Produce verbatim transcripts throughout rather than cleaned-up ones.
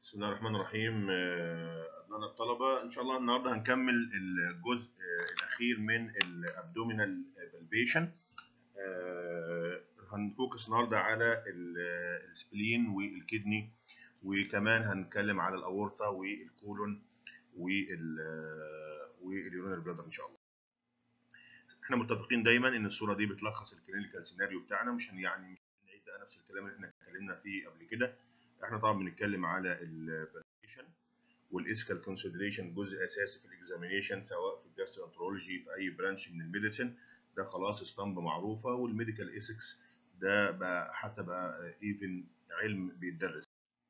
بسم الله الرحمن الرحيم. أبناء الطلبة، إن شاء الله النهاردة هنكمل الجزء الأخير من الأبدومينال بالبيشن. هنفوكس النهاردة على السبلين والكدني، وكمان هنتكلم على الأورطة والكولون واليورينري بلادر إن شاء الله. إحنا متفقين دايما إن الصورة دي بتلخص الكلينيكال سيناريو بتاعنا، مش هن يعني مش هنعيد بقى نفس الكلام اللي إحنا اتكلمنا فيه قبل كده. احنا طبعا بنتكلم على البالبيشن والاسكال كونسيدريشن، جزء اساسي في الاكزامينيشن سواء في الجاسترونترولوجي في اي برانش من الميديسن، ده خلاص اسطمبه معروفه. والميديكال ايثكس ده بقى حتى بقى ايفن علم بيتدرس.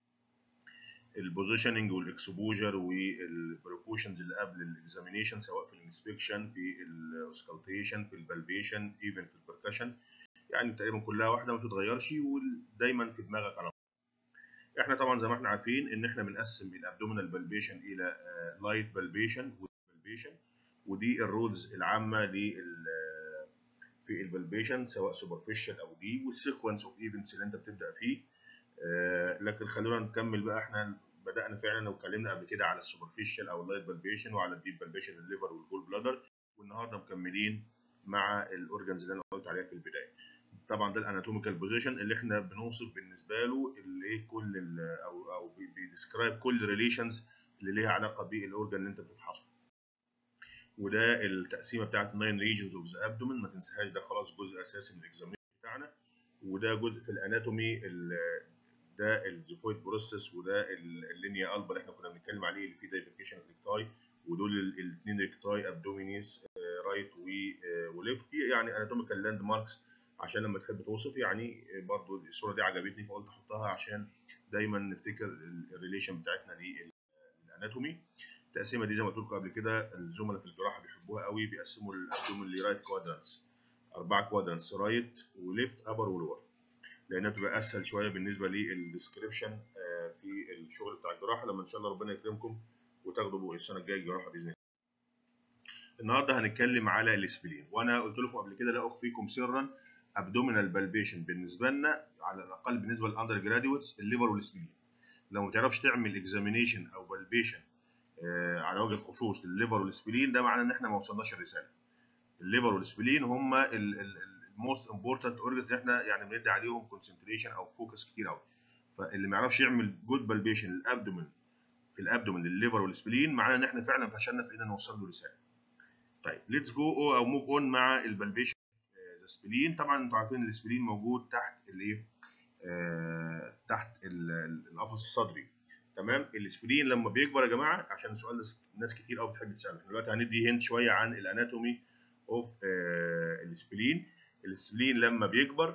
البوزيشننج والاكسبوجر والبريكوشنز اللي قبل الاكزامينيشن سواء في الانسبكشن في الاوسكالتيشن في البالبيشن ايفن في البركشن، يعني تقريبا كلها واحده ما بتتغيرش ودايما في دماغك على. احنا طبعا زي ما احنا عارفين ان احنا بنقسم الابدومينال بالبيشن الى لايت بالبيشن والبالبيشن، ودي الرولز العامه لل في البالبيشن سواء سوبرفيشال او دي، والسيكونس اوف ايفنتس اللي انت بتبدا فيه. لكن خلونا نكمل بقى. احنا بدانا فعلا واتكلمنا قبل كده على السوبرفيشال او اللايت بالبيشن وعلى الديب بالبيشن الليفر والجول بلادر، والنهارده مكملين مع الاورجنز اللي انا قلت عليها في البدايه. طبعا ده الاناتوميكال بوزيشن اللي احنا بنوصف بالنسبه له اللي كل ال او او بيديسكرايب كل ريليشنز اللي ليها علاقه بالاورجن اللي انت بتفحصه. وده التقسيمه بتاعت ناين ريجنز اوف ذا ابدومين، ما تنساهاش، ده خلاص جزء اساسي من الاكزامينشن بتاعنا. وده جزء في الاناتومي، ده الزيفويد بروسيس، وده اللينيا البا اللي احنا كنا بنتكلم عليه اللي فيه دايفيكيشن ريكتاي، ودول الاثنين ريكتاي ابدومينيس رايت وليفت، يعني اناتوميكال لاند ماركس عشان لما تحب توصف. يعني برضو الصوره دي عجبتني فقلت احطها عشان دايما نفتكر الريليشن بتاعتنا للاناتومي. التقسيمه دي زي ما قلت لكم قبل كده الزملاء في الجراحه بيحبوها قوي، بيقسموا الابدومين لرايت كوادرانتس، اربعه كوادرانتس، رايت وليفت ابر ولور، لانها تبقى اسهل شويه بالنسبه للديسكريبشن في الشغل بتاع الجراحه لما ان شاء الله ربنا يكرمكم وتاخدوا السنه الجايه الجراحه باذن الله. النهارده هنتكلم على السبلين، وانا قلت لكم قبل كده لا اخفيكم سرا، ابدومينال بالبيشن بالنسبه لنا على الاقل بالنسبه للاندر جراديويتس الليفر والسبلين. لو ما تعرفش تعمل اكزامينيشن او بالبيشن آه على وجه الخصوص للليفر والسبلين، ده معناه ان احنا ما وصلناش الرساله. الليفر والسبلين هم الموست امبورتنت اورجنز اللي احنا يعني بندي عليهم كونسنتريشن او فوكس كتير قوي. فاللي ما يعرفش يعمل جود بالبيشن للابدومين في الابدومين للليفر والسبلين، معناه ان احنا فعلا فشلنا في ان نوصل له رساله. طيب ليتس جو او موف اون مع البالبيشن. السبلين طبعا انتوا عارفين السبلين موجود تحت الايه؟ آه تحت القفص الصدري. تمام. السبلين لما بيكبر يا جماعه، عشان السؤال ده ناس كتير قوي بتحب تساله، احنا دلوقتي هندي هنت شويه عن الاناتومي اوف آه السبلين. السبلين لما بيكبر،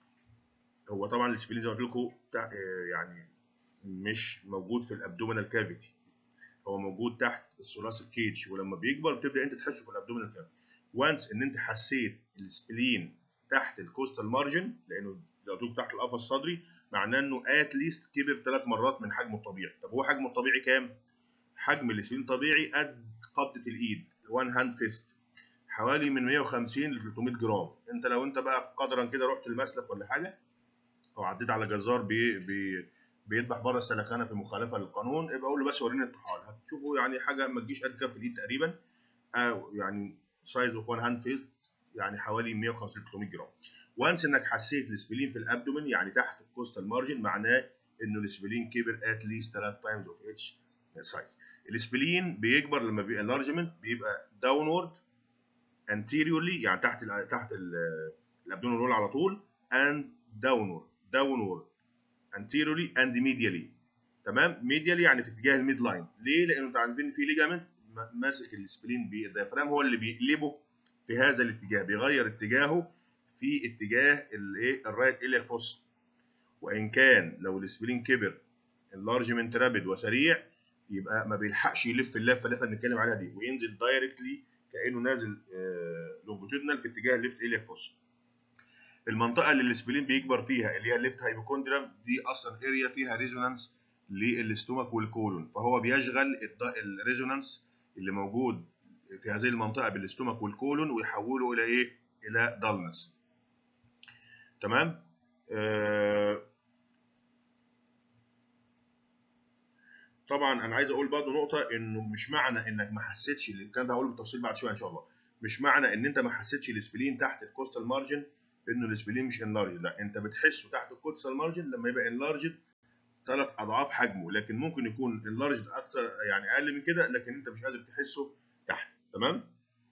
هو طبعا السبلين زي ما قلت لكم آه يعني مش موجود في الابدومينال كافيتي، هو موجود تحت الثلاثي الكيج، ولما بيكبر بتبدا انت تحسه في الابدومينال كافيتي. وانس ان انت حسيت السبلين تحت الكوستال مارجن، لانه لو قلت تحت القفص الصدري معناه انه ات ليست كبر ثلاث مرات من حجمه الطبيعي. طب هو حجمه الطبيعي كام؟ حجم السبلين الطبيعي قد قبضه الايد، وان هاند فيست، حوالي من مية وخمسين ل ثلاثمية جرام. انت لو انت بقى قدرا كده رحت المسلك ولا حاجه او عديت على جزار بي بي بيذبح بره السلخانه في مخالفه للقانون، يبقى اقول له بس وريني الطحال، هتشوفوا يعني حاجه ما تجيش قد كف الايد تقريبا، او يعني سايز اوف وان هاند فيست، يعني حوالي مية وخمسين ل ثلاثمية جرام. وانس انك حسيت السبلين في الابدومين يعني تحت الكوستال مارجن، معناه انه السبلين كبر ات ليست ثلاث تايمز اوف اتش سايز. السبلين بيكبر لما بيبقى انلارجمنت، بيبقى داونورد انتيريورلي، يعني تحت ال تحت الابدومين رول على طول، اند داونورد داونورد anteriorly and medially. تمام. medially يعني في اتجاه الميد لاين. ليه؟ لانه انتوا عارفين في ليجامنت ماسك السبلين بالديافرام، هو اللي بيقلبه في هذا الاتجاه، بيغير اتجاهه في اتجاه الايه؟ الرايت إلياك فوس. وان كان لو السبلين كبر انلارجمنت رابيد وسريع، يبقى ما بيلحقش يلف اللفه اللي احنا بنتكلم عليها دي، وينزل دايركتلي كانه نازل لونجيتودنال في اتجاه الليفت إلياك فوس. المنطقه اللي السبلين بيكبر فيها اللي هي الليفت هايبوكوندريم، دي اصلا اريا فيها ريزونانس للاستومك والكولون، فهو بيشغل الريزونانس اللي موجود في هذه المنطقه بالاستومك والكولون ويحوله الى ايه؟ الى دالنس. تمام. آه طبعا انا عايز اقول برضه نقطه، انه مش معنى انك ما حسيتش، الكلام ده هقوله بالتفصيل بعد شويه ان شاء الله، مش معنى ان انت ما حسيتش السبلين تحت الكوستال مارجن انه السبلين مش انلارج، لا، انت بتحسه تحت الكوستال مارجن لما يبقى انلارج ثلاث اضعاف حجمه، لكن ممكن يكون انلارج اكتر يعني اقل من كده، لكن انت مش قادر تحسه تحت. تمام.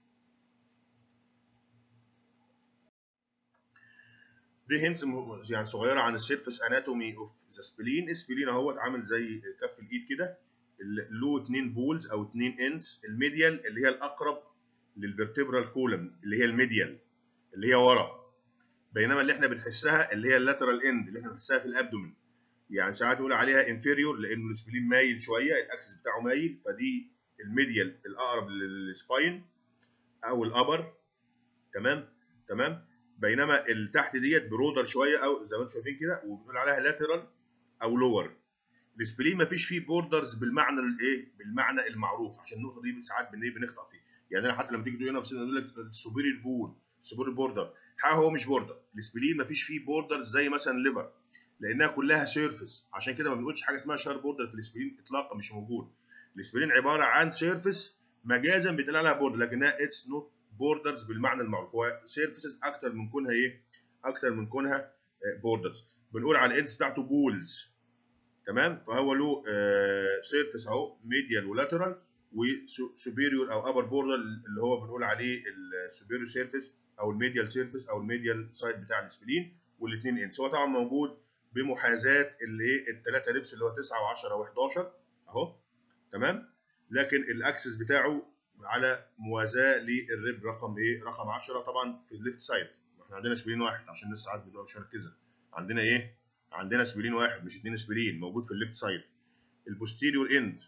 دي هنتس يعني صغيره عن السيرفس اناتومي اوف ذا سبلين. السبلين اهوت عامل زي كف الايد كده، له اثنين بولز او اثنين انس. الميديال اللي هي الاقرب للفرتبرال كولم اللي هي الميديال اللي هي ورا، بينما اللي احنا بنحسها اللي هي اللاترال اند اللي احنا بنحسها في الابدومين. يعني ساعات نقول عليها انفيريور لانه السبلين مايل شويه، الاكسس بتاعه مايل، فدي الميديال الاقرب للسباين او الابر. تمام تمام. بينما اللي تحت ديت برودر شويه او زي ما انتم شايفين كده، وبنقول عليها لاترال او لور. السبلين ما فيش فيه بوردرز بالمعنى الايه، بالمعنى المعروف، عشان النقطه دي ساعات بنخطا فيه. يعني انا حتى لما تيجي تقول هنا في يقول لك السوبيريور بول، السوبيريور بوردر، حاجه هو مش بوردر. السبلين ما فيش فيه بوردرز زي مثلا الليفر، لانها كلها سيرفيس، عشان كده ما بنقولش حاجه اسمها شار بوردر في السبلين اطلاقا، مش موجود. السبلين عباره عن سيرفيس مجازا بيتقال عليها بوردر، لكنها اتس نوت بوردرز بالمعنى المعروف، هو سيرفيسز اكتر من كونها ايه، اكتر من كونها بوردرز. بنقول على الاندز بتاعته بولز. تمام. فهو له سيرفيس اهو ميديال ولاترال وسوبيريور او ابر بوردر اللي هو بنقول عليه السوبيريور سيرفيس او الميديال سيرفيس او الميديال سايد بتاع السبلين، والاثنين انس. هو طبعا موجود بمحاذاه اللي الثلاثه ريبس اللي هو تسعة و10 و11 اهو. تمام. لكن الاكسس بتاعه على موازاه للريب رقم ايه، رقم عشرة طبعا في الليفت سايد. احنا عندنا سبلين واحد عشان الناس ساعات بتبقى مش مركزه، عندنا ايه، عندنا سبلين واحد مش اثنين سبلين موجود في الليفت سايد. البوستيريور اند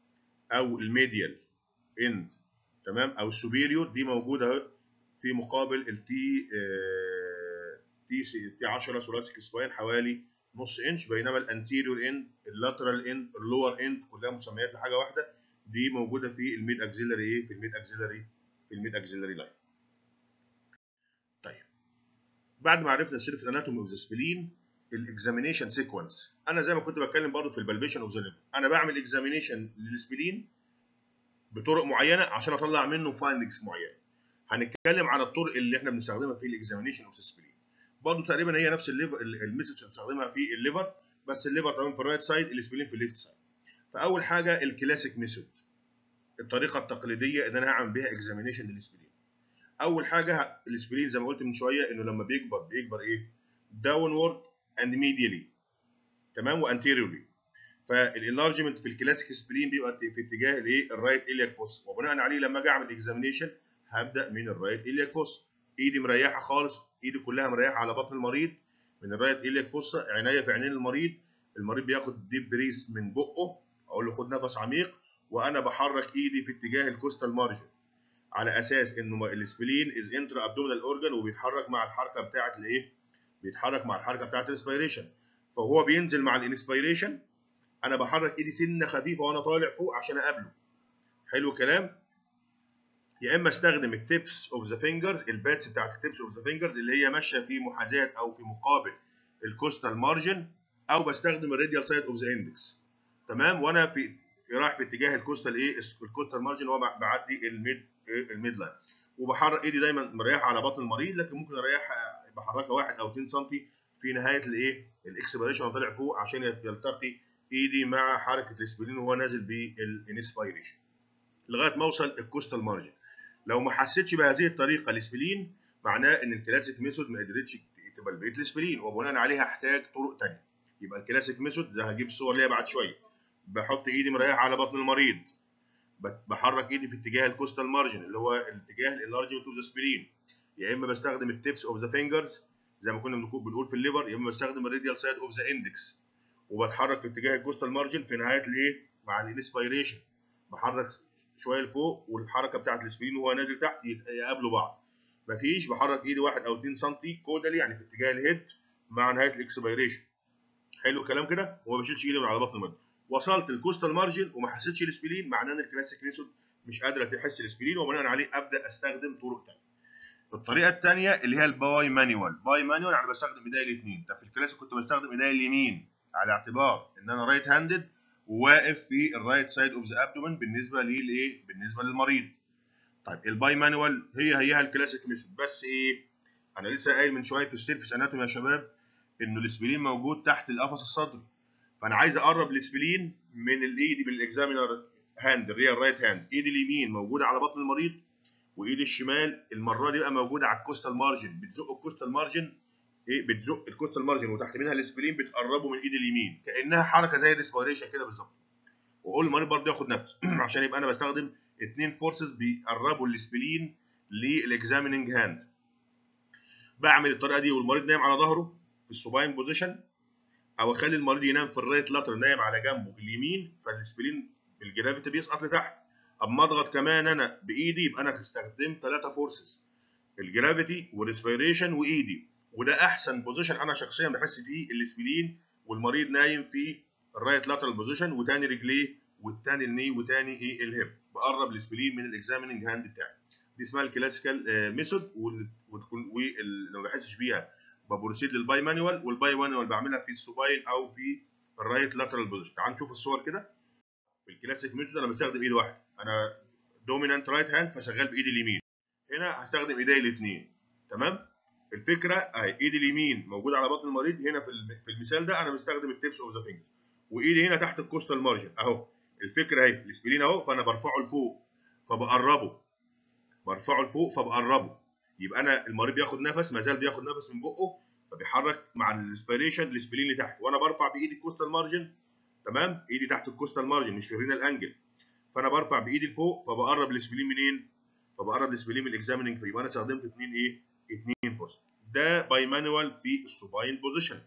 او الميديال اند، تمام، او السوبيريور دي موجوده في مقابل التي آه تي تي عشرة ثوراسيك سباين حوالي نص انش. بينما الانتيريور اند، اللاترال اند، اللور اند كلها مسميات لحاجه واحده، دي موجوده في الميد اكسيلري ايه، في الميد اكسيلري في الميد اكسيلري لاين. طيب بعد ما عرفنا السيرفس اناتومي اوف ذا سبلين، الاكزامينيشن سيكونس. انا زي ما كنت بتكلم برضه في البالبيشن اوف ذا ليفر، انا بعمل اكزامينيشن للسبلين بطرق معينه عشان اطلع منه فايندنجز معينه. هنتكلم عن الطرق اللي احنا بنستخدمها في الاكزامينيشن اوف ذا سبلين. برضه تقريبا هي نفس الليفر الميثودز اللي بنستخدمها في الليفر، بس الليفر طبعا في الرايت سايد، السبلين في الليفت سايد. فاول حاجه الكلاسيك ميثود، الطريقه التقليديه ان انا هعمل بيها اكزامينيشن للسبلين. اول حاجه السبلين زي ما قلت من شويه انه لما بيكبر بيكبر ايه، داونورد اند ميديالي، تمام، وانتيريورلي. فالانلارجمنت في الكلاسيك سبلين بيبقى في اتجاه الايه، الرايت الياك فوس، وبناء عليه لما اجي اعمل اكزامينيشن هبدا من الرايت الياك فوس. ايدي مريحه خالص، ايدي كلها مريحه على بطن المريض من الرايت الياك فوس، عينيا في عينين المريض. المريض بياخد ديب بريس من بقه، اقول له خد نفس عميق، وانا بحرك ايدي في اتجاه الكوستال مارجن على اساس انه السبلين از انترا ابدومينال اورجان، وبيتحرك مع الحركه بتاعه الايه، بيتحرك مع الحركه بتاعه الانسبيريشن. فهو بينزل مع الانسبيريشن، انا بحرك ايدي سنه خفيفه وانا طالع فوق عشان اقابله. حلو الكلام. يا اما استخدم التيبس اوف ذا فينجرز، الباتس بتاعت التيبس اوف ذا فينجرز اللي هي ماشيه في محاذاه او في مقابل الكوستال مارجن، او بستخدم الراديال سايد اوف ذا اندكس. تمام. وانا في رايح في اتجاه الكوستال ايه، الكوستال مارجن، وهو بعدي الميد الميد لاين، وبحرك ايدي دايما مريحه على بطن المريض، لكن ممكن اريحها بحركها واحد او اتنين سم في نهايه الايه، الاكسبيريشن وانا طالع فوق عشان يلتقي ايدي مع حركه السبلين وهو نازل بالانسبيريشن لغايه ما اوصل الكوستال مارجن. لو ما حسيتش بهذه الطريقه السبلين، معناه ان الكلاسيك ميثود ما قدرتش تبلبيت السبلين، وبناء عليها هحتاج طرق ثانيه. يبقى الكلاسيك ميثود زي هجيب الصور ليها بعد شويه، بحط ايدي مريحه على بطن المريض، بحرك ايدي في اتجاه الكوستال مارجن اللي هو الاتجاه الانلارجمنت اوف ذا سبلين، يا اما بستخدم التيبس اوف ذا فينجرز زي ما كنا بنقول في الليفر، يا اما بستخدم الراديال سايد اوف ذا اندكس، وبتحرك في اتجاه الكوستال مارجن في نهايه الايه، مع الانسبيريشن بحرك شويه لفوق، والحركه بتاعت السبلين وهو نازل تحت يقابلوا بعض. مفيش، بحرك ايدي واحد او اتنين سم كودالي يعني في اتجاه الهيد مع نهايه الاكسبيريشن. حلو الكلام كده، وما بشيلش ايدي من على بطن المريض. وصلت الكوستال مارجن وما حسيتش السبلين، معناه ان الكلاسيك ميثود مش قادره تحس السبلين، وبناء عليه ابدا استخدم طرق ثانيه. الطريقه الثانيه اللي هي الباي مانيوال. باي مانيوال يعني بستخدم ايديا الاثنين. طب في الكلاسيك كنت بستخدم ايديا اليمين على اعتبار ان انا رايت هاندد، وواقف في الرايت سايد اوف ذا ابدومن بالنسبه للايه؟ بالنسبه للمريض. طيب الباي مانوال هي هيها الكلاسيك ميثود، بس ايه؟ انا لسه قايل من شويه في السيرفيس اناتومي يا شباب انه السبلين موجود تحت القفص الصدري، فانا عايز اقرب السبلين من الايدي بالاكزامينر هاند اللي هي الرايت هاند. ايدي اليمين موجوده على بطن المريض، وايدي الشمال المره دي بقى موجوده على الكوستال مارجن، بتزق الكوستال مارجن، ايه بتزق الكوستال مارجن وتحت منها السبلين بتقربه من ايدي اليمين، كانها حركه زي الريسبيريشن كده بالظبط. واقول للمريض برضه ياخد نفس عشان يبقى انا بستخدم اثنين فورسز بيقربوا السبلين للاكزاميننج هاند. بعمل الطريقه دي والمريض نايم على ظهره في السوباين بوزيشن، او اخلي المريض ينام في الرايت لاترال نايم على جنبه اليمين، فالسبلين بالجرافيتي بيسقط لتحت. اما اضغط كمان انا بايدي يبقى انا استخدمت ثلاثه فورسز، الجرافيتي والريسبيريشن وايدي، وده احسن بوزيشن انا شخصيا بحس فيه السبلين والمريض نايم في الرايت لاترال بوزيشن، وتاني رجليه والتاني الني وتاني ايه الهيب، بقرب السبلين من الاكزاميننج هاند بتاعي. دي اسمها الكلاسيكال ميثود، وتكون واللي ما بحسش بيها ببروسيد للباي مانوال، والباي مانوال بعملها في السوباين او في الرايت لاترال بوزيشن. تعال نشوف الصور كده. في الكلاسيك ميثود انا بستخدم ايد واحده، انا دومينانت رايت هاند فشغال بايدي اليمين. هنا هستخدم ايدي الاثنين، تمام؟ الفكره اهي، ايدي اليمين موجوده على بطن المريض هنا في في المثال ده انا بستخدم التيبس اوف ذا فينجر، وايدي هنا تحت الكوستال مارجن اهو. الفكره اهي السبلين اهو، فانا برفعه لفوق فبقربه، برفعه لفوق فبقربه، يبقى انا المريض بياخد نفس، ما زال بياخد نفس من بقه، فبيحرك مع الانسبيريشن السبلين لتحت، وانا برفع بايدي الكوستال مارجن، تمام؟ ايدي تحت الكوستال مارجن مش في الرينال انجل، فانا برفع بايدي لفوق فبقرب السبلين منين؟ فبقرب السبلين من الاكزاميننج، فيبقى انا استخدمت اثنين ايه؟ اثنين فورس. ده باي مانوال في السوباين بوزيشن.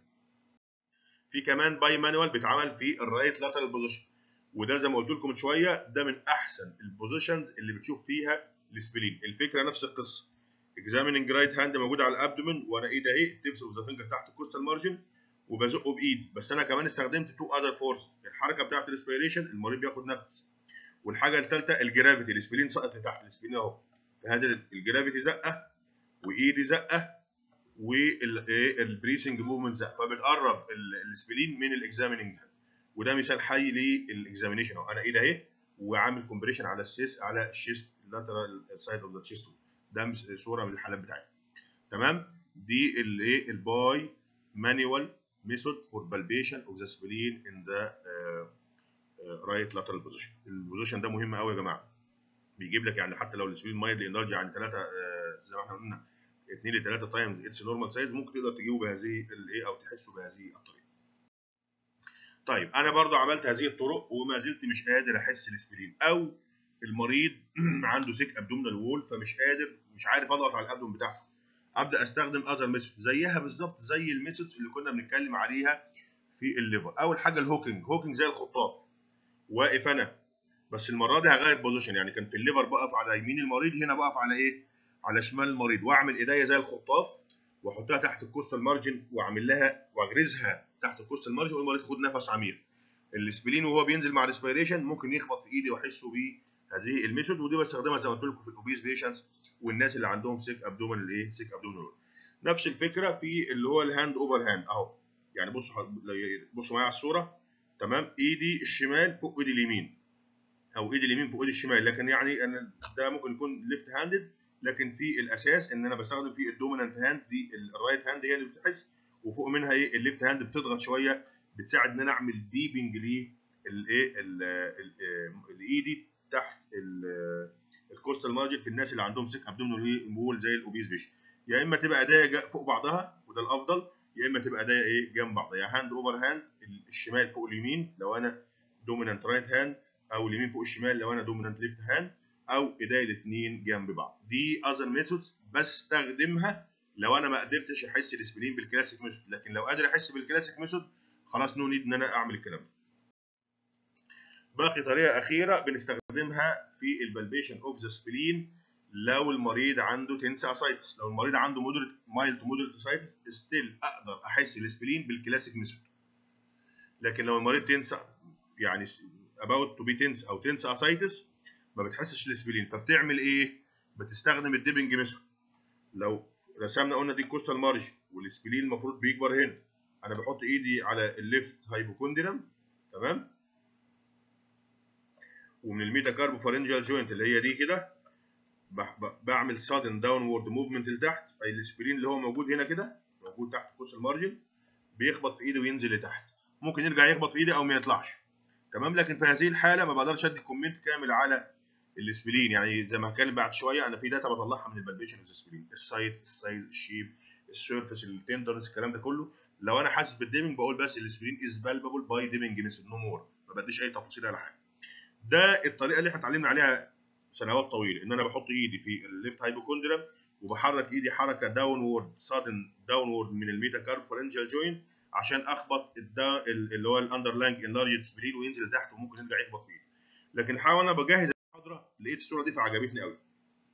في كمان باي مانوال بيتعمل في الرايت لاترال بوزيشن، وده زي ما قلت لكم من شويه ده من احسن البوزيشنز اللي بتشوف فيها السبلين. الفكره نفس القصه، اكزاميننج رايت هاند موجود على الابدومن، وانا ايدي اهي التيبس اوف ذا فينجر تحت الكوستال مارجن وبزقه بايدي، بس انا كمان استخدمت تو اذر فورس، الحركه بتاعت الريسبيريشن المريض بياخد نفس، والحاجه الثالثه الجرافيتي، السبلين سقط لتحت، السبلين اهو هذا الجرافيتي زقه وايدي زقه والبريسنج موفمنت زقه، فبتقرب السبلين من الاكزاميننج هاند. وده مثال حي للاكزامينيشن اهو، انا ايدي اهي وعامل كومبريشن على السيس على الشيست اللاترال سايد اوف ذا تشيست، ده صوره من الحالات بتاعتي، تمام؟ دي الايه الباي مانوال ميثود فور بالبيشن اوف ذا سبلين ان ذا رايت لاترال بوزيشن. البوزيشن ده مهم قوي يا جماعه، بيجيب لك يعني حتى لو السبلين مايلد انرجي عن ثلاثة زي ما احنا قلنا اثنين ل ثلاثة تايمز اتس نورمال سايز، ممكن تقدر تجيبه بهذه الايه او تحسه بهذه الطريقه. طيب انا برضو عملت هذه الطرق وما زلت مش قادر احس السبلين، او المريض عنده سيك ابدومينال وول فمش قادر مش عارف اضغط على الابدوم بتاعته، ابدا استخدم اذر ميثود زيها بالظبط زي الميثودز اللي كنا بنتكلم عليها في الليفر. اول حاجه الهوكينج، هوكينج زي الخطاف، واقف انا بس المره دي هغير بوزيشن، يعني كان في الليفر بقف على يمين المريض، هنا بقف على ايه؟ على شمال المريض، واعمل ايديا زي الخطاف واحطها تحت الكوستال مارجن واعمل لها واغرزها تحت الكوستال مارجن، والمريض ياخد نفس عميق. السبلين وهو بينزل مع الريسبيريشن ممكن يخبط في ايدي واحسه بهذه الميثود، ودي بستخدمها زي ما قلت لكم في الاوبيز بيشنتس والناس اللي عندهم سيك ابدومينال ايه؟ سيك ابدومينال. نفس الفكره في اللي هو الهاند اوفر هاند اهو، يعني بصوا بصوا معايا على الصوره، تمام؟ ايدي الشمال فوق ايدي اليمين، او ايدي اليمين فوق ايدي الشمال، لكن يعني انا ده ممكن يكون ليفت هاندد، لكن في الاساس ان انا بستخدم فيه الدومينانت هاند، دي الرايت هاند هي اللي بتحس، وفوق منها ايه؟ الليفت هاند بتضغط شويه، بتساعد ان انا اعمل ديبنج ليه الايه الايدي تحت الكوستال مارجن في الناس اللي عندهم سيك ابدومينال وول زي الاوبيز بيشن. يا اما تبقى ايديا فوق بعضها وده الافضل، يا اما تبقى ايديا ايه؟ جنب بعضها، يا هاند اوفر هاند الشمال فوق اليمين لو انا دومينانت رايت هاند، او اليمين فوق الشمال لو انا دومينانت ليفت هاند، او ايديا الاثنين جنب بعض. دي اذر ميثودز بستخدمها لو انا ما قدرتش احس السبلين بالكلاسيك ميثود، لكن لو قادر احس بالكلاسيك ميثود خلاص نو نيد ان انا اعمل الكلام ده. باقي طريقه اخيره بنستخدمها في البالبيشن اوف ذا سبلين لو المريض عنده تنس اسايتس. لو المريض عنده مودريت مايلد تو مودريت اسايتس ستيل اقدر احس السبلين بالكلاسيك ميثود، لكن لو المريض تنس يعني about to be tense او tense ascites ما بتحسش السبلين، فبتعمل ايه؟ بتستخدم الديبنج ميثود. لو رسمنا قلنا دي الكوستال مارجن والسبلين المفروض بيكبر هنا، انا بحط ايدي على الليفت هايبوكوندريم، تمام؟ ومن الميتاكاربوفارنجال جوينت اللي هي دي كده بعمل سادن داونورد موفمنت لتحت، فالسبلين اللي هو موجود هنا كده موجود تحت قوس المارجن بيخبط في ايدي وينزل لتحت، ممكن يرجع يخبط في ايدي او ما يطلعش. تمام. لكن في هذه الحاله ما بقدرش ادي كومنت كامل على السبلين، يعني زي ما هتكلم بعد شويه انا في داتا بطلعها من البالبيشن اوف السبلين، السايت، السايز، الشيب، السيرفيس، التندرنس، الكلام ده كله. لو انا حاسس بالديمنج بقول بس السبلين از بالبابل باي ديمنج ميثود نو مور، ما بديش اي تفاصيل على حاجه. ده الطريقه اللي احنا اتعلمنا عليها سنوات طويله، ان انا بحط ايدي في الليفت هايبوكوندريم وبحرك ايدي حركه داونورد سادن داونورد من الميتاكاربوفارنجال جوينت عشان اخبط اللي هو الاندرلاينج انلارجد سبلين وينزل لتحت وممكن يرجع يخبط فيه. لكن حاول انا بجهز المحاضره لقيت الصوره دي فعجبتني قوي.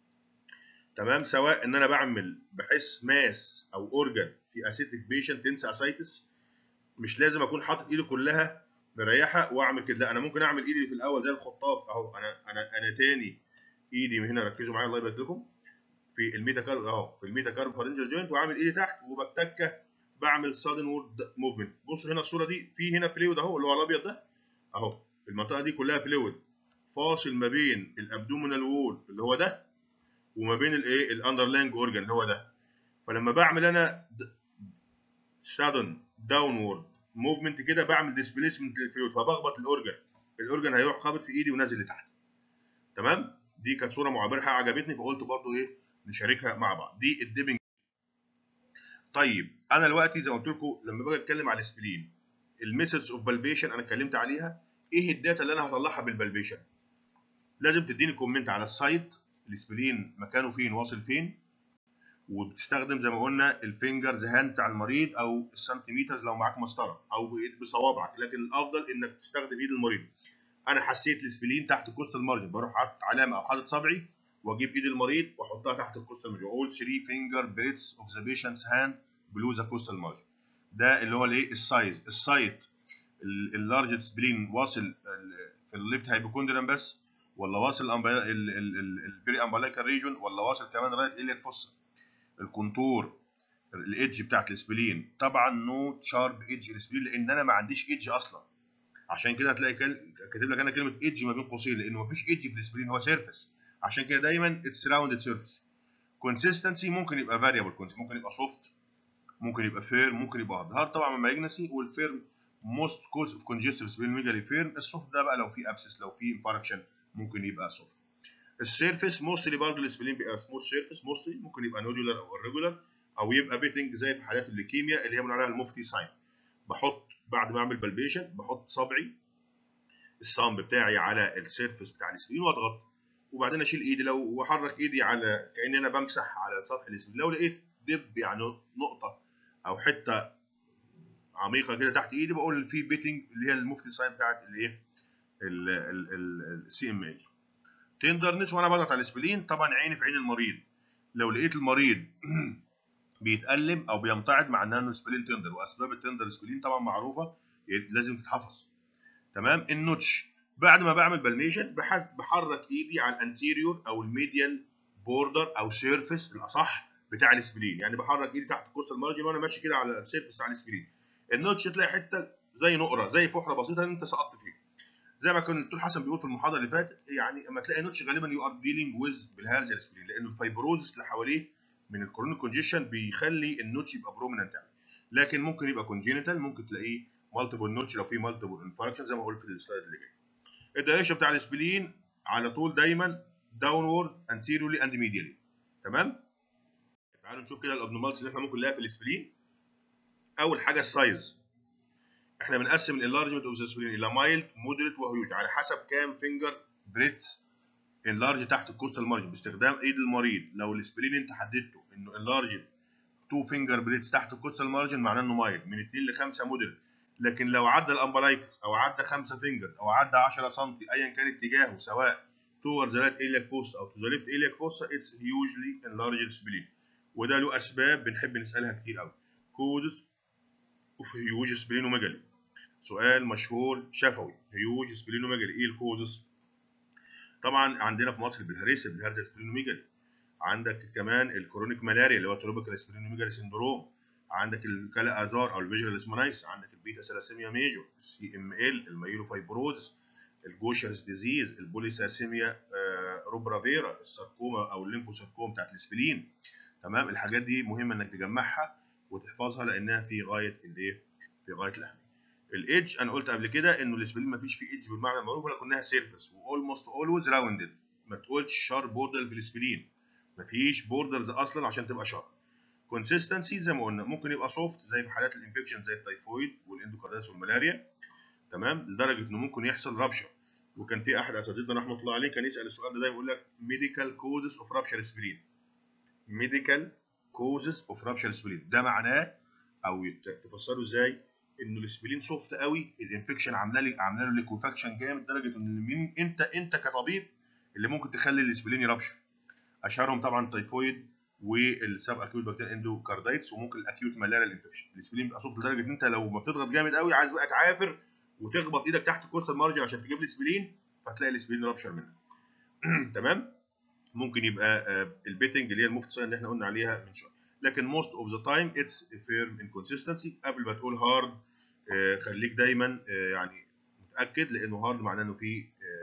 تمام. سواء ان انا بعمل بحس ماس او اورجان في اسيتيك بيشنت تنسى اسايتس، مش لازم اكون حاطط ايدي كلها مريحه واعمل كده، لا انا ممكن اعمل ايدي في الاول زي الخطاف اهو. انا انا انا تاني ايدي من هنا، ركزوا معايا الله يبارك لكم، في الميتاكارب اهو في الميتاكاربوفارنجال جوينت وعامل ايدي تحت وبتكه بعمل سادن وورد موفمنت. بصوا هنا الصوره دي في هنا فلويد اهو اللي هو الابيض ده اهو، المنطقه دي كلها فلويد فاصل ما بين الابدومينال وول اللي هو ده وما بين الايه الاندرلاينج اورجان اللي هو ده. فلما بعمل انا سادن داونورد موفمنت كده بعمل ديسبيسمنت للفلويد فبخبط الاورجان، الاورجان هيروح خابط في ايدي ونازل لتحت. تمام. دي كانت صوره معبره عجبتني فقلت برضو ايه نشاركها مع بعض. دي الديبنج. طيب انا دلوقتي زي ما قلت لكم لما باجي اتكلم على السبلين الميثودز اوف بالبيشن انا اتكلمت عليها. ايه الداتا اللي انا هطلعها بالبالبيشن؟ لازم تديني كومنت على السايت السبلين مكانه فين واصل فين، وبتستخدم زي ما قلنا الفينجرز هاند بتاع المريض او السنتيمترز لو معاك مسطره او بصوابعك، لكن الافضل انك تستخدم ايد المريض. انا حسيت السبلين تحت الكوستال مارجن بروح حاطط علامه او حاطط صبعي واجيب ايد المريض واحطها تحت الكوستال مارجن واقول ثلاثة فينجر بريتس اوف ذا بيشنتس هاند بلو ذا كوستال مارجن. ده اللي هو الايه السايز. السايت اللارج سبلين واصل في الليفت هايبوكوندريم بس ولا واصل البري امبلايكال ريجون ولا واصل كمان رايت الياك فوسا. الكونتور الايدج بتاعت السبلين طبعا نو شارب ايدج السبلين لان انا ما عنديش ايدج اصلا، عشان كده هتلاقي كاتب لك انا كلمه ايدج ما بين قوسين لانه ما فيش ايدج في السبلين هو سيرفيس، عشان كده دايما اتس راوندد سيرفيس. كونسيستنسي ممكن يبقى فاريبل، ممكن يبقى سوفت ممكن يبقى فيرم ممكن يبقى هارد. هارد طبعا مالجنسي، والفيرم موست كوز اوف كونجستيف سبلين ميجالي فيرم. السوفت ده بقى لو في ابسس لو في انفاركشن ممكن يبقى سوفت. السيرفيس موستلي برضه السبلين بيبقى سموث سيرفيس موستلي، ممكن يبقى نودولار او irregular او يبقى بيتنج زي في حالات الليكيميا اللي هي بنقول عليها المفتي ساين. بحط بعد ما اعمل بالبيشن بحط صبعي الصامب بتاعي على السيرفيس بتاع السبلين واضغط وبعدين اشيل ايدي لو واحرك ايدي على كاني انا بمسح على سطح السبلين. لو لقيت دب يعني نقطه او حته عميقه كده تحت ايدي بقول في بيتنج اللي هي المفتي ساين بتاعت الايه السي ام اي. تندرنس وانا بضغط على السبلين طبعا عيني في عين المريض، لو لقيت المريض بيتألم او بيمتعض معناه انه سبلين تندر، واسباب التندر سبلين طبعا معروفه لازم تتحفظ. تمام. النوتش بعد ما بعمل بالميشن بحرك ايدي على الانتيريور او الميديال بوردر او سيرفيس الاصح بتاع السبلين، يعني بحرك ايدي تحت الكوستال مارجن وانا ماشي كده على السيرفيس بتاع السبلين. النوتش تلاقي حته زي نقره زي فحره بسيطه انت سقطت فيها، زي ما كان الدكتور حسن بيقول في المحاضره اللي فاتت، يعني اما تلاقي نوتش غالبا يو ار ديلينج ويز بالهارزل سبلين لانه الفايبروزس اللي حواليه من الكورونيك كونجيشن بيخلي النوتش يبقى بروميننت يعني. لكن ممكن يبقى كونجينيتال، ممكن تلاقيه مالتيبل نوتش لو في مالتيبل انفاركشن زي ما قلت في السلايد اللي جاي. الدايركشن بتاع السبلين على طول دايما داونورد انتيريورلي اند ميديالي. تمام. تعالوا نشوف كده الابنورمالز اللي احنا ممكن نلاقيها في السبلين. اول حاجه السايز، احنا بنقسم الانلارجمنت اوف ذا سبلين الى مايلد مودريت وهيوج على حسب كام فينجر بريتس انلارج تحت الكوستال مارجن باستخدام ايد المريض. لو السبلين انت حددته انه انلارج اتنين فينجر بريتس تحت الكوستال مارجن معناه انه مايلد، من اتنين ل خمسة مودريت. لكن لو عدى الامبلايكس او عدى خمسة فينجر او عدى عشرة سم ايا كان اتجاهه سواء towards the right iliac fossa او to the left iliac fossa it's hugely enlarged spleen. وده له اسباب بنحب نسالها كتير قوي. causes of huge splenomegaly، سؤال مشهور شفوي، هيوج سبلينوميجالي ايه الكوزس؟ طبعا عندنا في مصر بالهريسه بالهرزه سبلينوميجالي، عندك كمان الكرونيك ملاريا اللي هو تروبيكال سبلينوميجالي سندروم، عندك الكالا ازار او الفيجوال اسمانايس، عندك البيتا ثلاسيميا ميجور، السي ام ال المايلو فايبروز، الجوشرز ديزيز، البوليساسيميا روبرافيرا، الساركوما او الليمفوساركوما بتاعت السبلين. تمام، الحاجات دي مهمه انك تجمعها وتحفظها لانها في غايه الايه؟ في غايه الاهميه. الايدج انا قلت قبل كده انه السبلين ما فيش فيه ايدج بالمعنى المعروف، ولكنها سيرفيس واولموست اولويز راوندد. ما تقولش شارب بوردر في السبلين، ما فيش بوردرز اصلا عشان تبقى شارب. كونسيستنسي زي ما قلنا ممكن يبقى سوفت زي في حالات الانفكشن زي التيفويد والاندوكاردايتس والملاريا. تمام، لدرجه انه ممكن يحصل رابشر. وكان في احد اساتذتنا رحمه الله عليه كان يسال السؤال ده دايما يقول لك ميديكال كوزز اوف رابشر سبلين. ميديكال كوزز اوف رابشر سبلين ده معناه او تفسره ازاي؟ انه السبلين سوفت قوي، الانفكشن عامله لي عامله له ليكوفاكشن جامد لدرجه ان مين انت انت كطبيب اللي ممكن تخلي السبلين يرابشر. اشهرهم طبعا التيفويد والسب اكيوت بكتيريا اندوكاردايتس وممكن الاكيوت ملاريال انفكشن. السبلين بيبقى سوفت لدرجه ان انت لو ما بتضغط جامد قوي عايز بقى تعافر وتخبط ايدك تحت الكورسال مارجن عشان تجيب لي سبلين، فتلاقي السبلين رابشر منك. تمام، ممكن يبقى البيتنج اللي هي المفتسه اللي احنا قلنا عليها من شويه. لكن most of the time it's firm inconsistency. قبل ما تقول hard خليك دايما يعني متاكد، لانه hard معناه انه في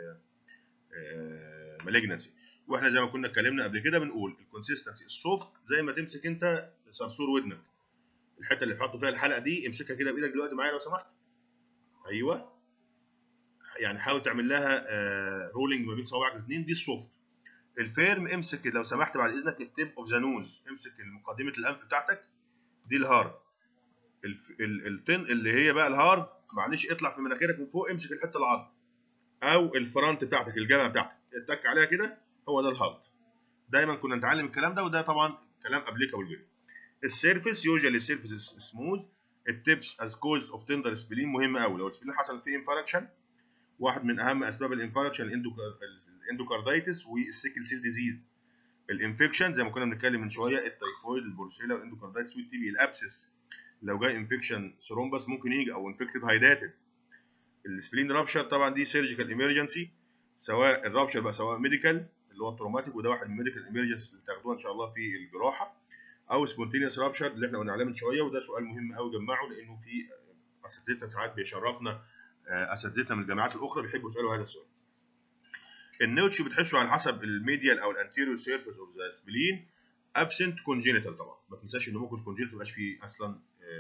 malignancy. واحنا زي ما كنا اتكلمنا قبل كده بنقول الكونسيستنسي السوفت زي ما تمسك انت صرصور ودنك، الحته اللي بحط فيها الحلقه دي امسكها كده بايدك دلوقتي معايا لو سمحت. ايوه، يعني حاول تعمل لها رولينج ما بين صوابعك الاثنين، دي السوفت. الفيرم امسك لو سمحت بعد اذنك التيب اوف ذا نوز، امسك مقدمه الانف بتاعتك، دي الهارد. التن اللي هي بقى الهارد معلش اطلع في مناخيرك من فوق، امسك الحته العض او الفرونت بتاعتك الجبهه بتاعتك اتك عليها كده، هو ده الهارد. دايما كنا نتعلم الكلام ده، وده طبعا كلام ابليكابل جدا. السيرفيس يوجوالي السيرفيس سموث. التيبس از كوز اوف تندر سبلين مهم قوي. لو السبلين حصل فيه انفاركشن، واحد من اهم اسباب الانفاركشن الاندوكاردايتس والسيكل سيل ديزيز. الانفكشن زي ما كنا بنتكلم من شويه التيفويد البورسيلا والاندوكاردايتس والتي بي. الابسس لو جاي انفكشن ثرومبس ممكن يجي، او انفكتد هايداتد. السبلين رابشر طبعا دي سيرجيكال ايمرجنسي، سواء الرابشر بقى سواء ميديكال اللي هو التروماتيك، وده واحد من الميديكال ايمرجنسي اللي تاخدوها ان شاء الله في الجراحه، او سبونتينيوس رابشر اللي احنا قلنا عليه من شويه. وده سؤال مهم قوي جمعه، لانه في اساتذتنا ساعات بيشرفنا اساتذتنا من الجامعات الاخرى بيحبوا يسالوا هذا السؤال. النوتش بتحسوا على حسب الميديال او الانتيريور سيرفيس اوف ذا سبلين ابسنت كونجينيتال. طبعا ما تنساش ان ممكن كونجينيتال ما يبقاش فيه اصلا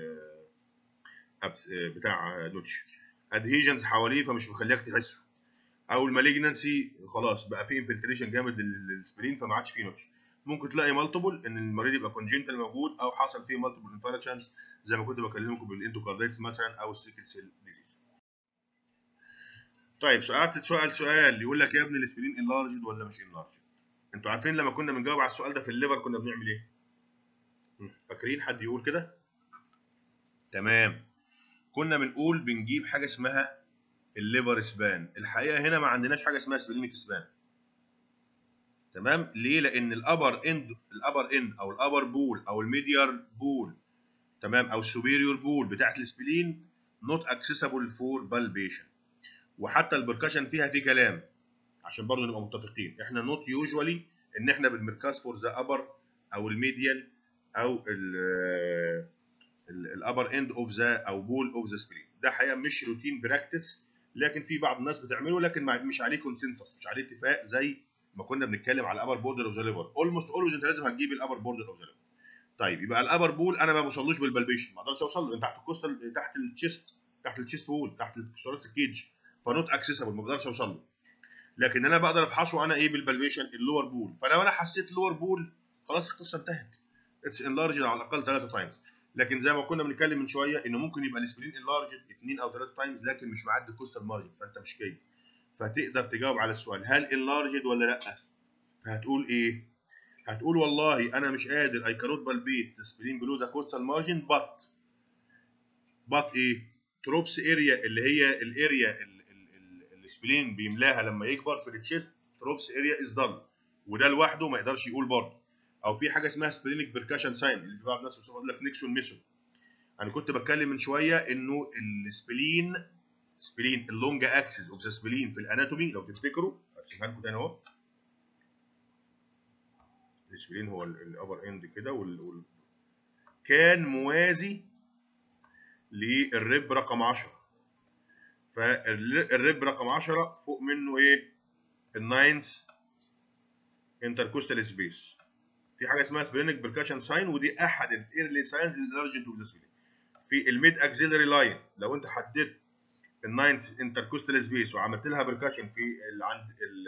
بتاع نوتش، ادهيجنز حواليه فمش مخليك تحسه، او المالجنسي خلاص بقى فيه انفلتريشن جامد للسبلين فما عادش فيه نوتش. ممكن تلاقي مالتيبل ان المريض يبقى كونجينيتال موجود، او حصل فيه مالتيبل انفاركشنز زي ما كنت بكلمكم بالاندوكاردايتس مثلا او السيكل سيل ديزيز. طيب سألت سؤال سؤال يقول لك يا ابني السبلين انلارجد ولا مش انلارجد؟ انتوا عارفين لما كنا بنجاوب على السؤال ده في الليفر كنا بنعمل ايه؟ فاكرين؟ حد يقول كده؟ تمام، كنا بنقول بنجيب حاجه اسمها الليفر سبان. الحقيقه هنا ما عندناش حاجه اسمها سبلينيك سبان. تمام؟ ليه؟ لان الابر اند الابر اند او الابر بول او الميديار بول، تمام، او السوبيريور بول بتاعت السبلين نوت اكسسبل فور بالبيشن. وحتى البركشن فيها في كلام عشان برضه نبقى متفقين، احنا نوت يوجوالي ان احنا بالمركز فور ذا ابر او الميديال او الابر اند اوف ذا او بول اوف ذا سبلين. ده حقيقه مش روتين براكتس، لكن في بعض الناس بتعمله، لكن مش عليه كونسنسس، مش عليه اتفاق زي ما كنا بنتكلم على الابر بوردر اوف ذا ليفر. اولموست اولويز انت لازم هتجيب الابر بوردر اوف ذا ليفر. طيب يبقى الابر بول انا ما بوصلوش بالبلبيشن، ما اقدرش اوصل له تحت الكوستال، تحت التشيست، تحت التشيست وول، تحت الثوراسيك كيج، فنوت اكسسبل ما بقدرش اوصل له. لكن انا بقدر افحصه انا ايه بالبلبيشن اللور بول. فلو انا حسيت اللور بول خلاص القصه انتهت، اتس انلارجد على الاقل ثلاثة تايمز. لكن زي ما كنا بنتكلم من شويه انه ممكن يبقى السبلين انلارجد اثنين او ثلاثة تايمز لكن مش معدي الكوستال مارجن، فانت مش كاي. فتقدر تجاوب على السؤال هل انلارجد ولا لا؟ فهتقول ايه؟ هتقول والله انا مش قادر اي كانوت بالبيت سبلين بلو ذا كوستال مارجن بات بات ايه؟ تروبس اريا اللي هي الاريا السبلين بيملاها لما يكبر في التشيست، تروبس اريا از دل، وده لوحده ما يقدرش يقول برضه. او في حاجه اسمها سبلينيك بيركشن ساين اللي في بعض الناس بيقول لك نيكسون ميثود. انا كنت بتكلم من شويه انه السبلين سبلين اللونج اكسس اوف ذا سبلين في الاناتومي لو تفتكروا، هرسمها لكم تاني اهو. السبلين هو الابر اند كده وال... كان موازي للريب رقم عشرة. فالريب رقم عشرة فوق منه ايه؟ الناينث انتركوستال سبيس. في حاجه اسمها سبلينيك بركشن ساين، ودي احد الايرلي ساينز للارجنت اوف ذا سبلين. في الميد اكسيلري لاين لو انت حددت الناينث انتركوستال سبيس وعملت لها بركشن في ال عند ال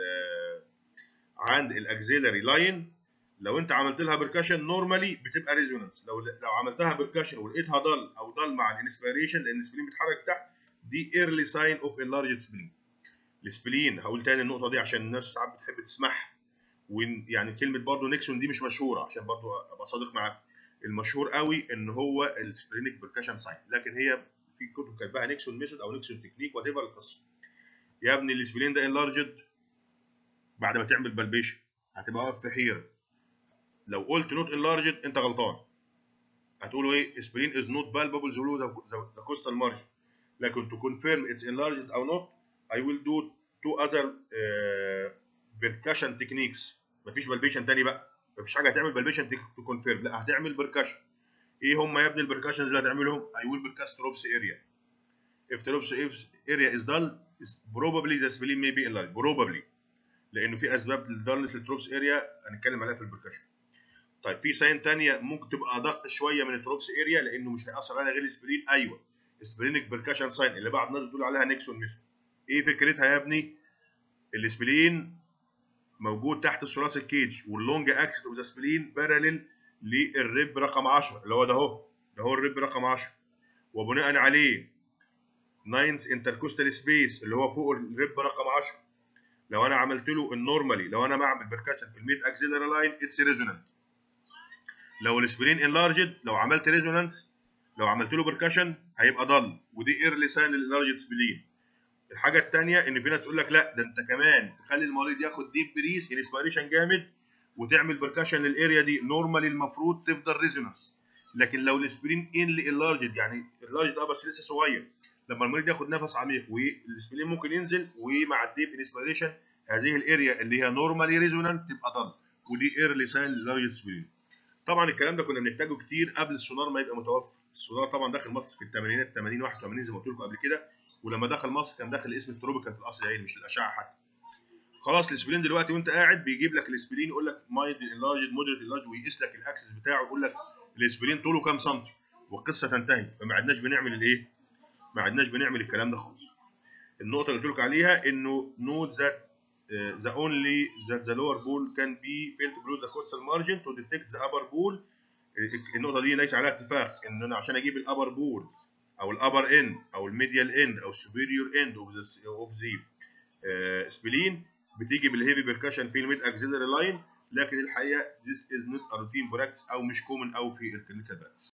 عند الاكسيلري لاين، لو انت عملت لها بركشن نورمالي بتبقى ريزونانس. لو لو عملتها بركشن ولقيتها ضل او ضل مع الانسبيريشن لان السبلين بيتحرك تحت، دي ايرلي ساين اوف انلارجد سبلين. السبلين هقول تاني النقطه دي عشان الناس ساعات بتحب تسمعها، ويعني كلمه برضه نيكسون دي مش مشهوره، عشان برضه ابقى صادق معاك. المشهور قوي ان هو السبلينيك بركشن ساين، لكن هي في كتب كاتباها نيكسون ميثود او نيكسون تكنيك وات ايفر القصه. يا ابني السبلين ده انلارجد بعد ما تعمل بالبيشن هتبقى واقف في حيره. لو قلت نوت انلارجد انت غلطان. هتقولوا ايه؟ سبلين از نوت بالبابل ذو ذا كوستال مارجن. لكن تو كونفيرم اتس انلارجد او نوت I will do two other uh, percussion techniques. مفيش بالبيشن تاني بقى، مفيش حاجه هتعمل بالبيشن تو كونفيرم، لا هتعمل بركشن. ايه هم يا ابني البركشنز اللي هتعملهم؟ I will percuss troops area. If troops area is dull, probably the spleen may be enlarged. Probably. لانه في اسباب للدارنس للتروبس اريا هنتكلم عليها في البركشن. طيب في ساين ثانيه ممكن تبقى ادق شويه من التروبس اريا لانه مش هيأثر عليها غير السبلين. ايوه سبلينيك بركشن ساين اللي بعض الناس بتقول عليها نيكسون ميثود. ايه فكرتها يا ابني؟ السبلين موجود تحت الثلاثي الكيج، واللونج اكسس اوف ذا سبلين باراليل للريب رقم عشرة اللي هو ده اهو، ده هو الريب رقم عشرة، وبناء عليه ناينث انتركوستال سبيس اللي هو فوق الريب رقم عشرة. لو انا عملت له النورمالي، لو انا بعمل بركشن في الميد اكسيلري لاين اتس ريزونانت. لو السبلين انلارجد، لو عملت ريزونانس، لو عملت له بركشن هيبقى ضل، ودي ايرلي ساين للانلارجد سبلين. الحاجه الثانيه ان في ناس تقول لك لا ده انت كمان تخلي المريض ياخد ديب بريس انسبيريشن جامد وتعمل بركشن للاريا دي، نورمالي المفروض تفضل ريزونانس. لكن لو السبلين انلي انلارجد، يعني انلارجد اه بس لسه صغير، لما المريض ياخد نفس عميق والسبلين ممكن ينزل، ومع الديب انسبيريشن هذه الاريا اللي هي نورمالي ريزونانت تبقى ضل، ودي ايرلي ساين للارجد سبلين. طبعا الكلام ده كنا بنحتاجه كتير قبل السونار ما يبقى متوفر. السونار طبعا داخل مصر في الثمانينات ثمانين واحد وثمانين زي ما قلت لكم قبل كده، ولما دخل مصر كان داخل اسم التروبيكال في الاصل العيني مش الاشعه حتى. خلاص السبلين دلوقتي وانت قاعد بيجيب لك السبلين يقول لك مايد انلارجد مودريت انلارجد، ويقيس لك الاكسس بتاعه ويقول لك السبلين طوله كام سنتي، والقصه تنتهي. فما عدناش بنعمل الايه؟ ما عدناش بنعمل الكلام ده خالص. النقطه اللي قلت لك عليها انه نوت ذات ذا اونلي ذات ذا لور بول كان بي فيلت بلو ذا كوستال مارجن تو ديتكت ذا ابر بول. النقطه دي ليس عليها اتفاق ان انا عشان اجيب الابر بول او الابر اند او الميديال اند او السوبيريور اند اوف ذا اوف ذا سبلين بتيجي بالهيفي بيركشن في الميد اكسيلري لاين، لكن الحقيقه this is not a routine practice او مش كومن او في الكلينيكال براكتس.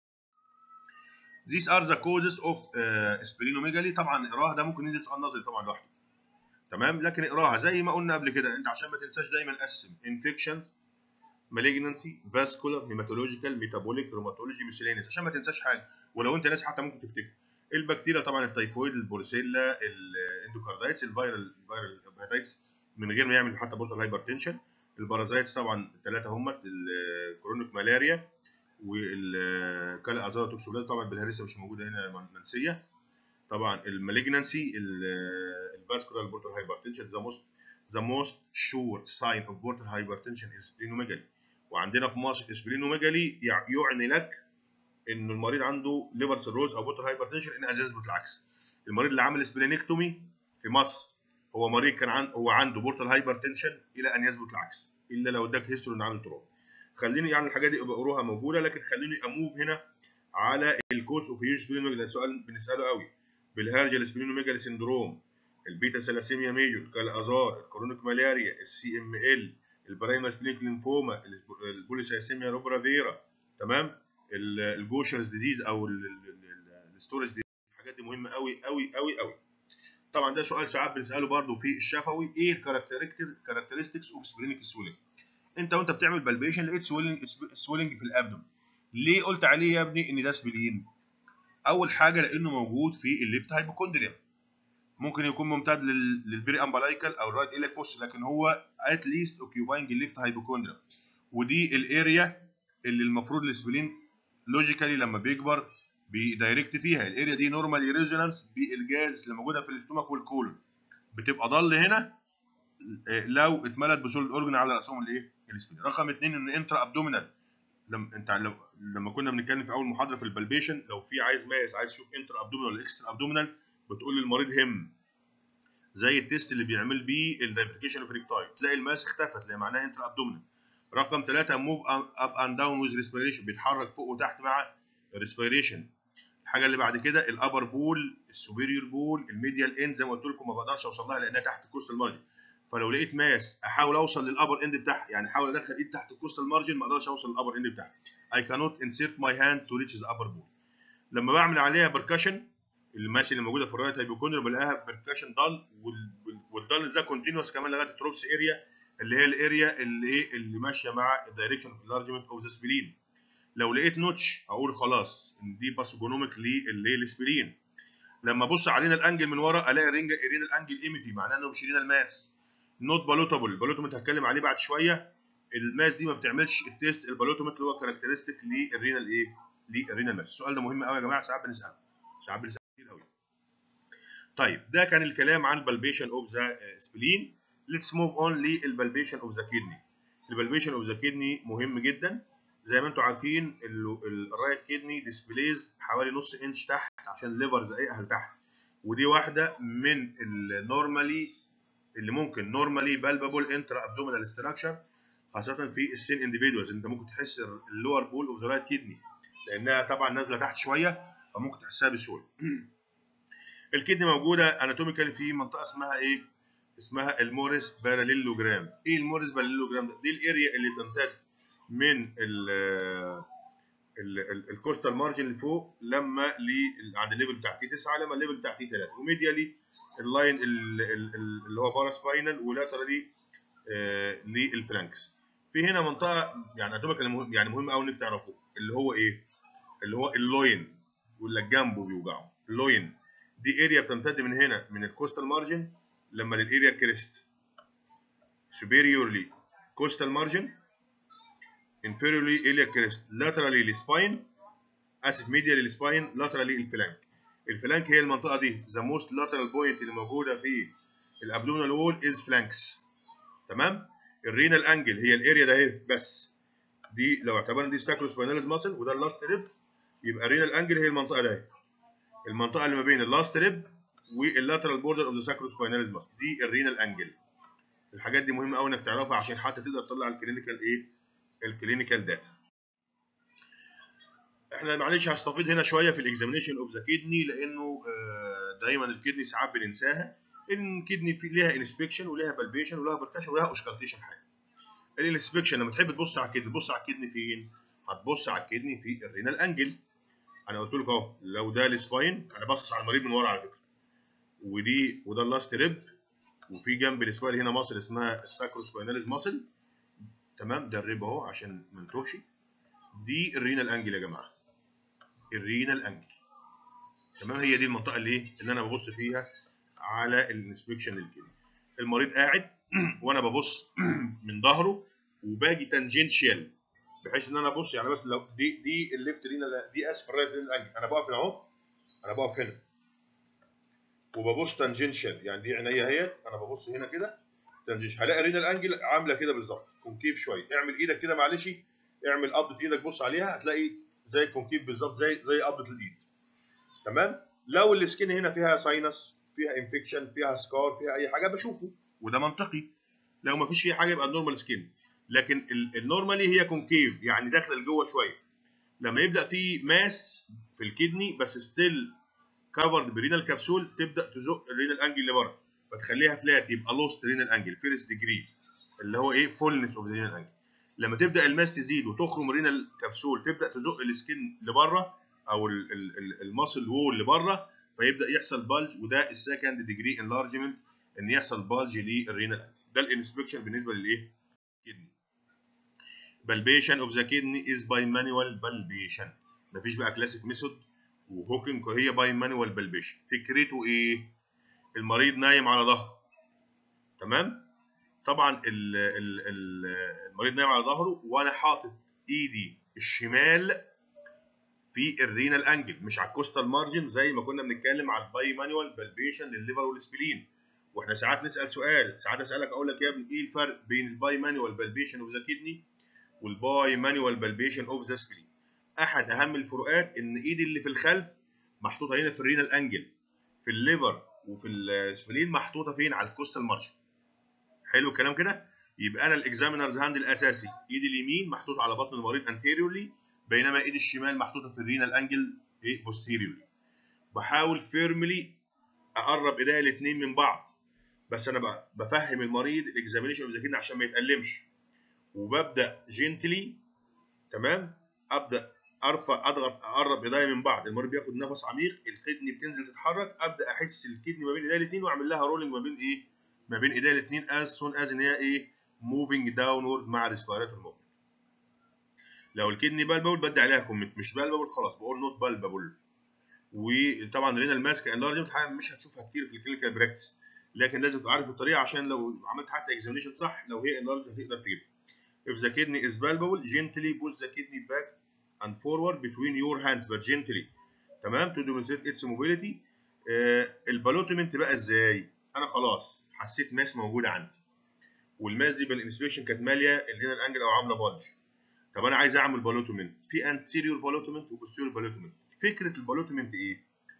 These are the causes of uh, splenomegaly. طبعا اقراها، ده ممكن ينزل سؤال نظري طبعا لوحده. تمام، لكن اقراها زي ما قلنا قبل كده، انت عشان ما تنساش دايما قسم infections malignancy vascular hematological metabolic rheumatology miscellaneous عشان ما تنساش حاجه، ولو انت ناسي حتى ممكن تفتكر. البكتيريا طبعا التيفويد، البورسيلا، الاندوكاردايتس، الفيرال الفيرال هيباتايتس من غير ما يعمل حتى بورتال هايبرتنشن. البارازايتس طبعا الثلاثه هم الكرونيك ملاريا والكالا ازارا توكسوبلازما، طبعا بالهرسه مش موجوده هنا منسيه. طبعا المالجنانسي الفاسكولار بورتال هايبرتنشن ذا موست ذا موست شور ساين اوف بورتال هايبرتنشن از سبلينوميجالي. وعندنا في مصر سبلينوميجالي يعني لك ان المريض عنده ليفر سيروز او بورتال هايبرتنشن، ان ازاز بالعكس. المريض اللي عمل سبلينكتومي في مصر هو مريض كان عن هو عنده بورتال هايبرتنشن الى ان يثبت العكس، الا لو اداك هيستوري ان عامل تروما. خليني يعني الحاجات دي ابقى اقروها موجوده، لكن خليني اموف هنا على الكوز اوف هيوج سبلينوميجالي. سؤال بنساله قوي، بالهرجل سبلينوميجالي سندروم، البيتا ثلاسيميا ميجور، كالازار، الكرونيك ملاريا، السي ام ال، البرايما سبلينك لينفوما، البوليسايسيميا روبرا فيرا، تمام، الجوشرز ديزيز او الستورج ديزيز. الحاجات دي مهمه قوي قوي قوي قوي. طبعا ده سؤال ساعات بنساله برضه في الشفوي، ايه الكاركترستكس اوف سبلينيك سويلنج؟ انت وانت بتعمل بالبيشن لقيت سويلنج سويلنج في الابدوم، ليه قلت عليه يا ابني ان ده سبلين؟ اول حاجه لانه موجود في الليفت هايبوكوندريوم، ممكن يكون ممتد للبري امبلايكال او الرايت إليك فوس، لكن هو ات ليست اوكيوباينج الليفت هايبوكوندريوم، ودي الاريا اللي المفروض السبلين لوجيكالي لما بيكبر بيدايركت فيها. الاريا دي نورمالي ريزونانس بالجاز اللي موجوده في الاستومك والكولون، بتبقى ضل هنا لو اتملت بسوليد اورجن على راسهم الايه؟ السبلين. رقم اثنين ان انترا ابدومينال، لما انت لما كنا بنتكلم في اول محاضره في البالبيشن، لو في عايز ماس عايز تشوف انترا ابدومينال ولا اكسترا ابدومينال، بتقول للمريض هم، زي التيست اللي بيعمل بيه الدايفركيشن اوف ريكتايل، تلاقي الماس اختفت اللي معناها انترا ابدومينال. رقم ثلاثة موف اب اند داون ويز ريسبيريشن، بيتحرك فوق وتحت مع الريسبيريشن. الحاجه اللي بعد كده الابر بول، السوبيريور بول، الميديال اند، زي ما قلت لكم ما بقدرش اوصل لها لانها تحت الكوستال مارجن، فلو لقيت ماس احاول اوصل للابر اند بتاعها، يعني احاول ادخل ايد تحت الكوستال مارجن، ما اقدرش اوصل للابر اند بتاعها. I cannot insert my hand to reach the upper ball. لما بعمل عليها بركشن، الماس اللي موجوده في الرايت هايبوكوندريا بلاقيها بركشن ضل، والضل ده كونتينوس كمان لغايه التروبس اريا، اللي هي الاريا اللي ايه اللي ماشيه مع الدايركشن اوف انلارجمنت اوف ذا سبلين. لو لقيت نوتش اقول خلاص ان دي باثوجونوميك للايه السبلين. لما ابص علينا الانجل من ورا الاقي رينجل الانجل ايميتي، معناه انه مشيلين الماس. نوت بالوتابل، البالوتوميت هتكلم عليه بعد شويه. الماس دي ما بتعملش التيست البالوتوميت اللي هو كاركترستيك للرينال ايه؟ للرينال ماس. السؤال ده مهم قوي يا جماعه، ساعات بنساله ساعات بنساله كتير قوي. طيب ده كان الكلام عن البالبيشن اوف ذا سبلين. ليتس موف اون للبالبيشن اوف ذا كيدني. البالبيشن اوف ذا كيدني مهم جدا. زي ما انتم عارفين الرايت كيدني ديسبليز حوالي نص انش تحت عشان الليفر زقيقها لتحت، ودي واحده من النورمالي اللي ممكن نورمالي بالبابل انترا ابدومينال ستراكشر، خاصه في السين انديفيدوالز. انت ممكن تحس اللور بول اوف ذا رايت كيدني لانها طبعا نازله تحت شويه، فممكن تحسها بسهوله. الكدني موجوده اناتوميكالي في منطقه اسمها ايه؟ اسمها الموريس باراليلوجرام. ايه الموريس باراليلوجرام ده؟ دي الاريا اللي تمتد من ال الكوستال مارجن اللي فوق لما عند الليفل بتاع تي تسعة، لما الليفل بتاع تي ثلاثة، وميديالي اللاين اللي هو باراسباينال، ولاترالي آه للفلانكس. في هنا منطقه يعني اناتوميكالي مهم، يعني مهم قوي انك تعرفوه، اللي هو ايه؟ اللي هو اللوين، واللي جنبه بيوجعه. اللوين دي اريا بتمتد من هنا من الكوستال مارجن لما للاريا كريست، superiorly coastal margin، inferiorly iliac crest، laterally السباين، اسف medially السباين، laterally الفلانك. الفلانك هي المنطقه دي the most lateral point اللي موجوده في الابدومينال وول is flanks. تمام؟ الرينال انجل هي الاريا ده اهي، بس دي لو اعتبرنا دي ساكروسبايناليس ماسل وده اللاست ريب، يبقى الرينال انجل هي المنطقه ده اهي، المنطقه اللي ما بين اللاست ريب واللاترال بوردر اوف ذا ساكروسبايناليس ماسل، دي الرينال انجل. الحاجات دي مهمه قوي انك تعرفها عشان حتى تقدر تطلع الكلينيكال ايه؟ الكلينيكال داتا. احنا معلش هستفيد هنا شويه في الاكزامينشن اوف ذا كيدني، لانه دايما الكيدني ساعات بننساها. ان الكيدني في ليها انسبكشن وليها بالبيشن وليها بركشن وليها اوسكالتيشن. حاجه الانسبكشن لما تحب تبص على الكيدني، تبص على الكيدني فين؟ هتبص على الكيدني في الرينال انجل. انا قلت لك اهو لو ده السباين، انا باصص على المريض من ورا على فكره، ودي وده اللاست ريب، وفي جنب السباين هنا ماسل اسمها الساكروسبايناليس ماسل. تمام؟ ده الريب اهو عشان ما نتوهش. دي الرينال انجل يا جماعه، الرينال انجل. تمام؟ هي دي المنطقه اللي ايه؟ اللي انا ببص فيها على الانسبكشن للكيدني. المريض قاعد وانا ببص من ظهره وباجي تانجنشال، بحيث ان انا ابص يعني بس لو دي دي الليفت رينال، دي اسف الرايت رينال انجل، انا بقف هنا اهو، انا بقف هنا وببص تانجنشال، يعني دي عينيا اهي، انا ببص هنا كده تانجنشال، هلاقي رينال انجل عامله كده بالظبط، كونكيف شويه. اعمل ايدك كده معلش، اعمل قبضه ايدك بص عليها، هتلاقي زي الكونكيف بالظبط، زي زي قبضه الايد. تمام؟ لو السكين هنا فيها ساينس، فيها انفكشن، فيها سكار، فيها اي حاجه بشوفه، وده منطقي. لو ما فيش فيها حاجه يبقى النورمال سكين، لكن النورمالي هي كونكيف، يعني داخله لجوه شويه. لما يبدا في ماس في الكدني بس ستيل كفرد برينال كبسول، تبدا تزق الرينال انجل لبره، فتخليها فلات، يبقى لوست رينال انجل فيرست ديجري، اللي هو ايه؟ فولنس اوف ذا رينال انجل. لما تبدا الماس تزيد وتخرم رينال كبسول، تبدا تزق السكين لبره او الماسل وول لبره، فيبدا يحصل بالج، وده السكند ديجري انلارجمنت، ان يحصل بالج للرينال انجل. ده الانسبكشن بالنسبه للايه؟ كدني. بالبيشن اوف ذا كدني از باي مانوال بالبيشن، مفيش بقى كلاسيك ميثود وهوكينج، هي باي مانوال بالبيشن. فكرته ايه؟ المريض نايم على ظهره، تمام؟ طبعا ال ال ال المريض نايم على ظهره، وانا حاطط ايدي الشمال في الرينال انجل مش على الكوستال مارجن زي ما كنا بنتكلم على الباي مانوال بالبيشن للليفر والسبلين. واحنا ساعات نسال سؤال، ساعات اسالك اقول لك يا ابني ايه الفرق بين الباي مانوال بالبيشن اوف ذا كدني والباي مانوال بالبيشن اوف ذا سبلين؟ احد اهم الفروقات ان ايدي اللي في الخلف محطوطه هنا في الرينال انجل، في الليفر وفي السبلين محطوطه فين؟ على الكوستال مارجن. حلو الكلام كده؟ يبقى انا الاكزامينرز هاند الاساسي ايدي اليمين محطوطه على بطن المريض انتيريورلي، بينما ايدي الشمال محطوطه في الرينال انجل ايه بوستيريورلي. بحاول فيرملي اقرب ايديا الاثنين من بعض، بس انا بفهم المريض الاكزامينشن اوف ذا كدني عشان ما يتألمش، وببدا جنتلي تمام، ابدا ارفع اضغط اقرب ايديا من بعض، المريض بياخد نفس عميق، الكدني بتنزل تتحرك، ابدا احس الكدني ما بين ايديا الاثنين واعمل لها رولينج ما بين ايه؟ ما بين ايديا الاثنين از سون از ان هي ايه؟ موفينج داونورد مع ريسبيراتور موفمنت. لو الكدني بالبابل بدي عليها كومنت، مش بالبابل خلاص بقول نوت بالبابل. وطبعا رينال ماسك انلارجمنت مش هتشوفها كتير في الكلينيكال براكتس، لكن لازم تبقى عارف الطريقه عشان لو عملت حتى اكزامينشن صح لو هي انلارج هتقدر تجيبها. If the kidney is palpable, gently push the kidney back and forward between your hands but gently. تمام؟ to demonstrate its mobility. آه البالوتمنت بقى ازاي؟ انا خلاص حسيت ماس موجوده عندي. والماس دي بالانسبكشن كانت ماليه الرينال انجل او عامله بلج. طب انا عايز اعمل بالوتمنت، في انتيريور بالوتمنت وبوستيريور بالوتمنت. فكره البالوتمنت ايه؟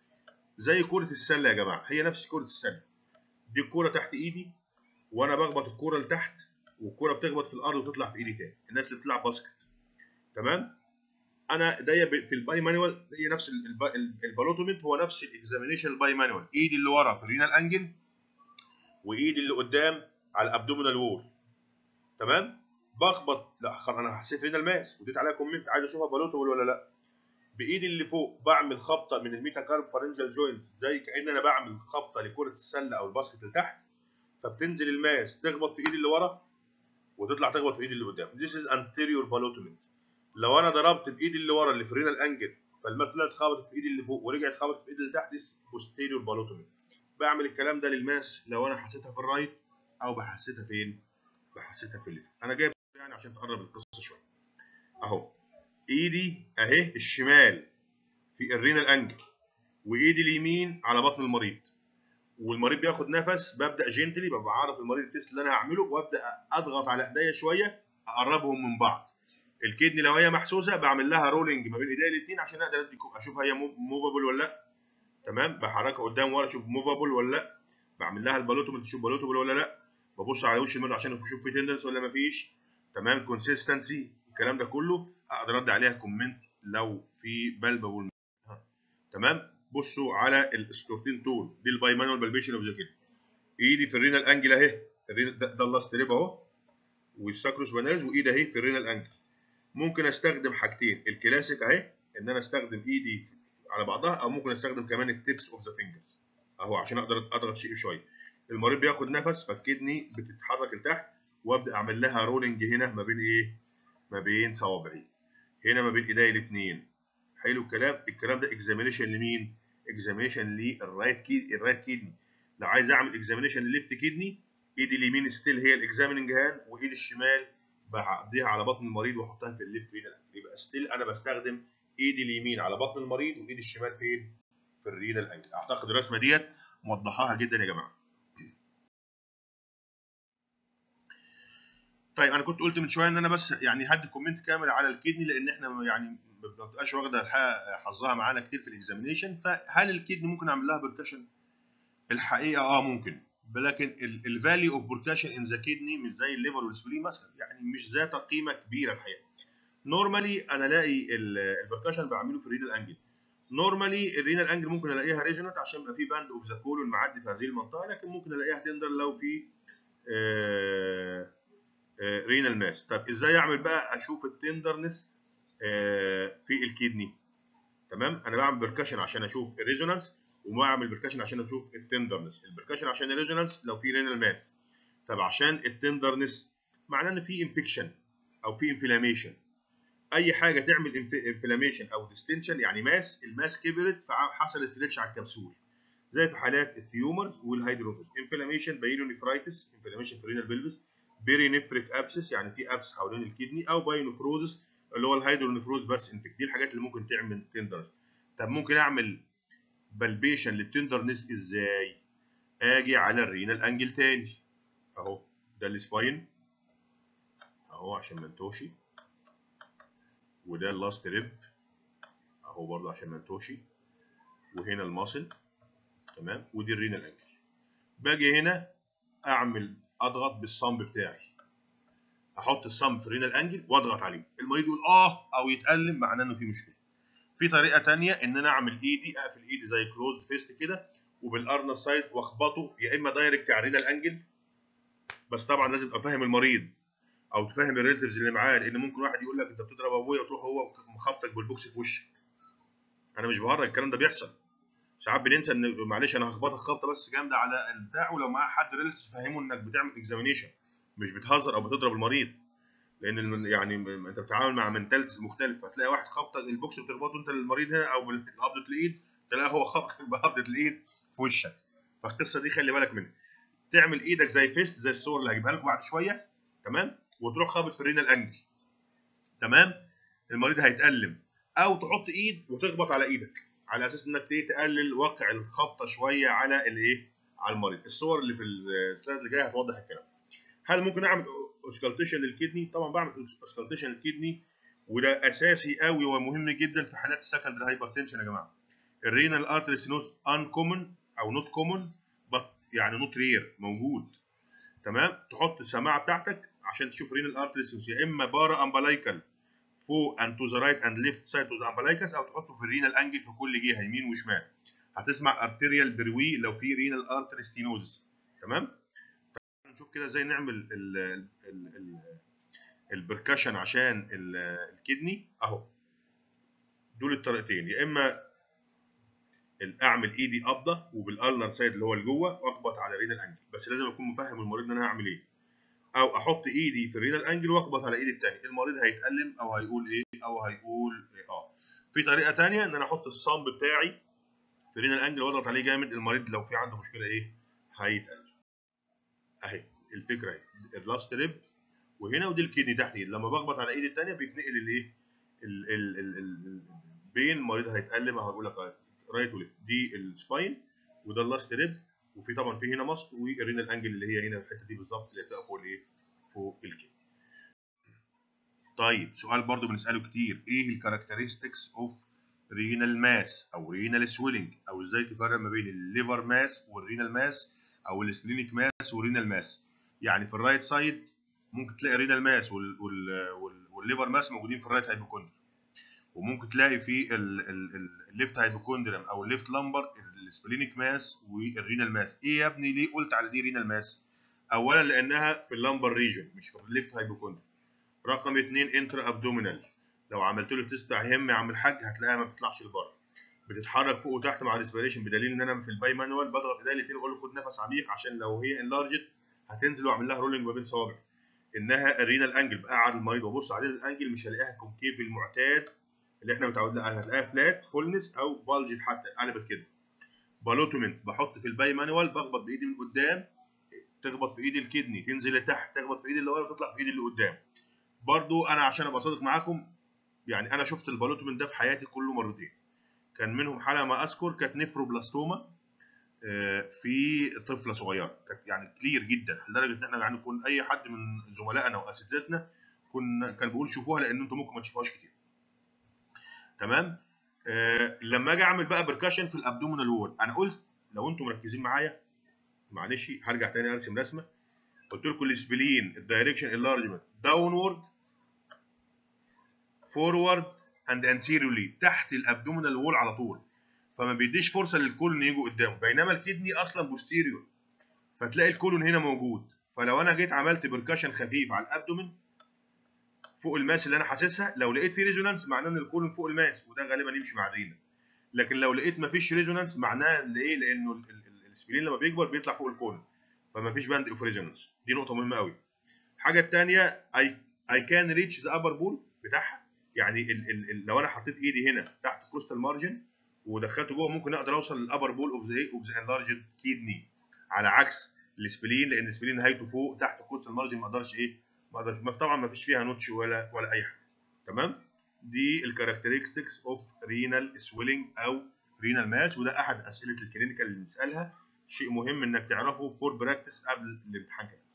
زي كره السله يا جماعه، هي نفس كره السله. دي الكوره تحت ايدي وانا بخبط الكوره لتحت والكوره بتخبط في الارض وتطلع في ايدي تاني، الناس اللي بتلعب باسكت. تمام؟ انا ايديا في الباي مانوال هي نفس البالوتومنت، هو نفس الاكزامينشن الباي مانوال، ايدي اللي ورا في الرينال انجل وايدي اللي قدام على الابدومينال وول. تمام؟ بخبط، لا خلاص انا حسيت رينال ماس وديت عليها كومنت، عايز اشوفها بالوتومنت ولا لا. بايدي اللي فوق بعمل خبطه من الميتاكارب فارنجال جوينت زي كأن انا بعمل خبطه لكره السله او الباسكت لتحت، فبتنزل الماس تخبط في ايدي اللي ورا وتطلع تخبط في ايدي اللي قدام. This is anterior ballotment. لو انا ضربت بايدي اللي ورا اللي في الرينال انجل فالماس طلعت خبطت في ايدي اللي فوق ورجعت خبطت في ايدي اللي تحت، this posterior ballotment. بعمل الكلام ده للماس لو انا حسيتها في الرايت او بحسيتها فين؟ بحسيتها في الليفت. انا جايب يعني عشان تقرب القصه شويه. اهو ايدي اهي الشمال في الرينال انجل وايدي اليمين على بطن المريض، والمريض بياخد نفس، ببدا جنتلي ببقى عارف المريض التيست اللي انا هعمله وابدا اضغط على ايديا شويه اقربهم من بعض. الكدني لو هي محسوسه بعمل لها رولينج ما بين ايديا الاثنين عشان اقدر ادي اشوف هي موفابل ولا لا. تمام؟ بحركها قدام ورا اشوف موفابل ولا لا. بعمل لها البالوتومنت اشوف بالوتومنت ولا لا. ببص على وش المريض عشان اشوف في تندنس ولا ما فيش. تمام؟ كونسيستنسي الكلام ده كله اقدر ادي عليها كومنت لو في بالبابل. تمام؟ بصوا على الاسطورتين طول، دي الباي مانوال بالبيشن اوف ذا كدني. ايدي في الرينال انجل اهي، ده, ده اللاست ريب اهو والساكروس بانالز، وايدي اهي في الرينال انجل. ممكن استخدم حاجتين، الكلاسيك اهي ان انا استخدم ايدي على بعضها، او ممكن استخدم كمان التيبس اوف ذا فينجرز اهو عشان اقدر اضغط شيء شويه. المريض بياخد نفس فالكدني بتتحرك لتحت وابدا اعمل لها رولينج هنا ما بين ايه؟ ما بين صوابعي. هنا ما بين ايديا الاثنين. حلو الكلام؟ الكلام ده اكزامينشن لمين؟ اكزامينشن للرايت كيدني، الرايت كيدني. لو عايز اعمل اكزامينشن للليفت كيدني، ايدي اليمين ستيل هي الاكزاميننج هاند، وايدي الشمال بعديها على بطن المريض واحطها في الليفت رينال. يبقى ستيل انا بستخدم ايدي اليمين على بطن المريض وايدي الشمال فين؟ في الرينال انجل. اعتقد الرسمه ديت موضحاها جدا يا جماعه. طيب انا كنت قلت من شويه ان انا بس يعني هدي كومنت كامل على الكدني لان احنا يعني ما بتبقاش واخده حظها معانا كتير في الاكزامينشن. فهل الكدني ممكن اعمل لها بركشن؟ الحقيقه اه ممكن، لكن الفاليو اوف بركشن ان ذا كدني مش زي الليفر والسبلين مثلا، يعني مش ذات قيمه كبيره الحقيقه. نورمالي انا الاقي البركشن بعمله في الرينال انجل. نورمالي الرينال انجل ممكن الاقيها ريجونت عشان يبقى في باند اوف ذا كولون معدي في هذه المنطقه، لكن ممكن الاقيها تندر لو في آه رينال ماس. طب ازاي اعمل بقى اشوف التندرنس في الكدني؟ تمام؟ انا بعمل بركشن عشان اشوف الريزونانس، وبعمل بركشن عشان اشوف التندرنس. البركشن عشان الريزونانس لو في رينال ماس. طب عشان التندرنس معناه ان في انفكشن او في انفلاميشن. اي حاجه تعمل انفلاميشن او ديستنشن يعني ماس، الماس كبرت فحصل ستريتش على الكبسول، زي في حالات التيومرز والهيدروفيز. انفلاميشن بايلونيفرايتس، انفلاميشن في رينال بلفس، بيرينفريك ابسس يعني في ابس حوالين الكدني، او باينوفروزس اللي هو الهيدرونيفروز بس انفكت. دي الحاجات اللي ممكن تعمل تندرنس. طب ممكن اعمل بالبيشن للتندرنس ازاي؟ اجي على الرينال انجل تاني اهو، ده السباين اهو عشان ما انتوشي، وده اللاست ريب اهو برضه عشان ما انتوشي، وهنا الماسل تمام، ودي الرينال انجل. باجي هنا اعمل اضغط بالصمب بتاعي، احط الصمب في الرينال انجل واضغط عليه، المريض يقول اه او يتألم معناه انه في مشكله. في طريقه ثانيه ان انا اعمل ايدي، اقفل ايدي زي كلوزد فيست كده وبالارنر سايد واخبطه، يا اما دايركت على الرينال انجل، بس طبعا لازم ابقى فاهم المريض او تفهم الريلتيفز اللي معاه، لان ممكن واحد يقول لك انت بتضرب ابويا وتروح هو مخبطك بالبوكس في وشك. انا مش بهرج، الكلام ده بيحصل ساعات، بننسى ان معلش انا هخبطك خبطه بس جامده على البتاع، ولو معاه حد ريلتيف فهمه انك بتعمل اكزامينيشن مش بتهزر او بتضرب المريض، لان يعني انت بتتعامل مع منتاليتيز مختلفه. هتلاقي واحد خبطك البوكس بتخبطه انت للمريض هنا او بقبضه الايد، تلاقي هو خبطك بقبضه الايد في وشك. فالقصه دي خلي بالك منها. تعمل ايدك زي فيست زي الصور اللي هجيبها لكم بعد شويه تمام، وتروح خابط في الرينال انجل تمام، المريض هيتألم. او تحط ايد وتخبط على ايدك على اساس انك تقلل وقع الخبطه شويه على الايه، على المريض. الصور اللي في السلايد اللي جايه هتوضح الكلام. هل ممكن اعمل اوسكالتيشن للكدني؟ طبعا بعمل اوسكالتيشن للكدني، وده اساسي قوي ومهم جدا في حالات السكندري هايبرتنشن يا جماعه. الرينال ارتري ستينوز ان كومن او نوت كومن، يعني نوت رير، موجود تمام. تحط السماعه بتاعتك عشان تشوف رينال ارتري ستينوز، يا اما بارا امبلايكال فوق اند تو ذا رايت اند ليفت سايد تو ذا امبلايكس، او تحطه في الرينال انجل في كل جهه يمين وشمال. هتسمع ارتيريال بروي لو في رينال ارتري ستينوز تمام. نشوف كده ازاي نعمل ال ال ال البركشن عشان الكدني اهو. دول الطريقتين، يا اما اعمل ايدي قبضه وبالالنر سايد اللي هو لجوه واخبط على رينال انجل، بس لازم اكون مفهم المريض ان انا هعمل ايه. او احط ايدي في الرينال انجل واخبط على ايدي الثانيه، المريض هيتألم او هيقول ايه او هيقول إيه اه. في طريقه ثانيه ان انا احط الصمب بتاعي في الرينال انجل واضغط عليه جامد، المريض لو في عنده مشكله ايه هيتألم. اهي الفكره اهي، اللاست ريب وهنا، ودي الكدني تحت ايد. لما بخبط على ايدي الثانيه بيتنقل الايه بين المريض هيتألم او هقول لك رايت وليفت. دي السباين وده اللاست ريب، وفي طبعا في هنا ماسك والرينال انجل اللي هي هنا الحته دي بالظبط اللي بتبقى فوق الايه، فوق الكدني. طيب سؤال برضو بنساله كتير، ايه الكاركترستكس اوف رينال ماس او رينال سويلنج، او ازاي تفرق ما بين الليفر ماس والرينال ماس او السبلينيك ماس والرينال ماس. يعني في الرايت سايد ممكن تلاقي رينال ماس وال وال والليفر ماس موجودين في الرايت هايبوكوندريم، وممكن تلاقي في الليفت هايبوكوندريم او الليفت لامبر السبلينيك ماس والرينال ماس. ايه يا ابني ليه قلت على دي رينال ماس؟ اولا لانها في اللامبر ريجن مش في الليفت هايبوكوندريم. رقم اثنين انترا ابدومينال، لو عملت له تيست هم يا عم الحاج هتلاقيها ما بتطلعش لبره، بتتحرك فوق وتحت مع الريسبيريشن، بدليل ان انا في الباي مانوال بضغط ايديا الاثنين واقول له خد نفس عميق عشان لو هي انلارجت هتنزل واعمل لها رولنج ما بين صوابعي. انها الرينال انجل بقعد المريض وابص عليه الانجل مش هلاقيها كونكيف المعتاد اللي احنا متعودين عليها، هتلاقيها فلات فولنس او بالجت حتى قلبت كده. بالوتومنت بحط في الباي مانوال بخبط بايدي من قدام تخبط في ايدي الكدني، تنزل لتحت تخبط في ايدي اللي ورا وتطلع في ايدي اللي قدام. برضو انا عشان ابقى صادق معاكم يعني انا شفت البالوتومنت ده في حياتي كله مرتين، كان منهم حاله ما اذكر كانت نفروبلاستوما في طفله صغيره، كانت يعني كلير جدا لدرجه ان احنا يعني كنا اي حد من زملائنا واساتذتنا كنا كان بيقول شوفوها لان انتم ممكن ما تشوفوهاش كتير تمام. آه لما اجي اعمل بقى بركشن في الابدومينال وول، انا قلت لو انتم مركزين معايا معلش هرجع تاني ارسم رسمه، قلت لكم السبلين الدايركشن انلارجمنت داونورد فورورد اند انتيريورلي تحت الابدومينال وول على طول، فما بيديش فرصه للكولون يجوا قدامه، بينما الكدني اصلا بوستيريور فتلاقي الكولون هنا موجود. فلو انا جيت عملت بركشن خفيف على الابدومين فوق الماس اللي انا حاسسها، لو لقيت في ريزونانس معناه ان الكولون فوق الماس، وده غالبا يمشي مع الرينا. لكن لو لقيت مفيش ريزونانس معناه ليه؟ لانه السبلين لما بيكبر بيطلع فوق الكولون فمفيش باند اوف ريزونانس. دي نقطه مهمه قوي. الحاجه الثانيه اي اي كان ريتش ذا ابر بول بتاعها، يعني ال ال ال لو انا حطيت ايدي هنا تحت الكوستال مارجن ودخلته جوه ممكن اقدر اوصل للابر بول اوف ذا اوف ذا انلارجد كيدني، على عكس السبلين لان السبلين نهايته فوق تحت الكوستال مارجن ما اقدرش ايه ما اقدرش، طبعا ما فيش فيها نوتش ولا ولا اي حاجه تمام. دي الكاركترستكس اوف رينال سويلنج او رينال ماس، وده احد اسئله الكلينيكال اللي بنسالها، شيء مهم انك تعرفه فور براكتس قبل الامتحان كده.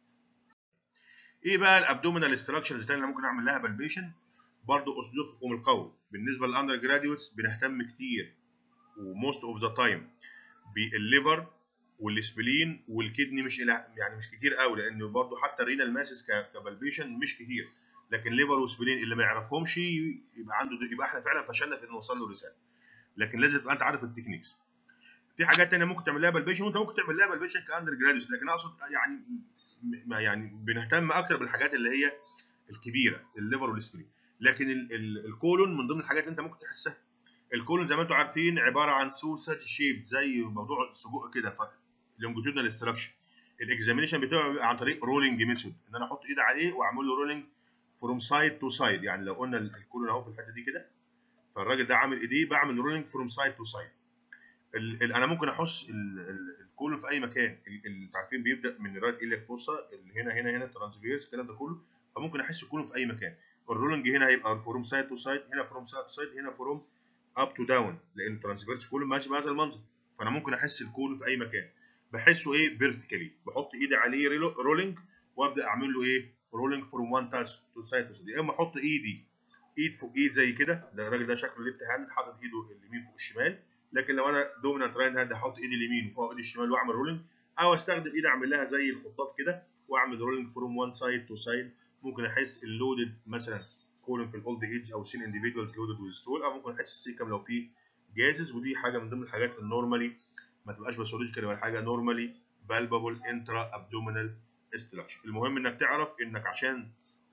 ايه بقى الابدومينال ستراكشرز اللي ممكن اعمل لها بالبيشن؟ برضه اصدقكم القول بالنسبه للاندر جراديوتس بنهتم كتير وموست اوف ذا تايم بالليفر والسبلين والكدني، مش يعني مش كتير قوي، لان برضه حتى الرينال ماسس كبالبيشن مش كتير، لكن ليفر وسبلين اللي ما يعرفهمش يبقى عنده، يبقى احنا فعلا فشلنا في ان نوصل له رساله. لكن لازم تبقى انت عارف التكنيكس. في حاجات ثانيه ممكن تعمل لها بالبيشن، وانت ممكن تعمل لها بالبيشن كاندر جراديوس، لكن اقصد يعني ما يعني بنهتم اكتر بالحاجات اللي هي الكبيره، الليفر والسبلين. لكن ال ال الكولون من ضمن الحاجات اللي انت ممكن تحسها. الكولون زي ما انتم عارفين عباره عن سوسج شيب زي موضوع السجق كده، فاللونجيتودنال ستراكشر. الاكزامينشن بتاعه بيبقى عن طريق رولينج ميثود، ان انا احط ايدي عليه واعمل له رولينج فروم سايد تو سايد. يعني لو قلنا الكولون اهو في الحته دي كده، فالراجل ده عامل ايديه، بعمل رولينج فروم سايد تو سايد. انا ممكن احس الكولون في اي مكان. انتوا عارفين بيبدا من الرايت ايليك فوسا، هنا هنا هنا ترانسفيرس، الكلام ده كله، فممكن احس الكولون في اي مكان. الرولنج هنا هيبقى فروم سايد تو سايد، هنا فروم سايد تو سايد، هنا فروم اب تو داون، لان الترانسفيرس كولون ماشي بهذا المنظر. فانا ممكن احس الكولون في اي مكان. بحسه ايه؟ فيرتيكالي، بحط ايدي عليه رولنج وابدا اعمل له ايه؟ رولنج فروم وان تاش تو سايد تو سايد. يا اما احط ايدي ايد فوق ايد زي كده، ده الراجل ده شكله ليفت هاند حاطط ايده اليمين فوق الشمال، لكن لو انا دومينانت رايت هاند هحط ايدي اليمين وفوق ايدي الشمال واعمل رولنج، او استخدم ايدي اعمل لها زي الخطاف كده واعمل رولنج فروم وان سايد تو سايد. ممكن احس اللودد مثلا كولون في الاولد ايج او سين انديفيدوالز لودد ويز ستول، او ممكن احس السيكم لو في جازز، ودي حاجه من ضمن الحاجات النورمالي ما تبقاش باثولوجيكال ولا حاجه، نورمالي بالبابل انترا ابدومينال ستراكشر. المهم انك تعرف انك عشان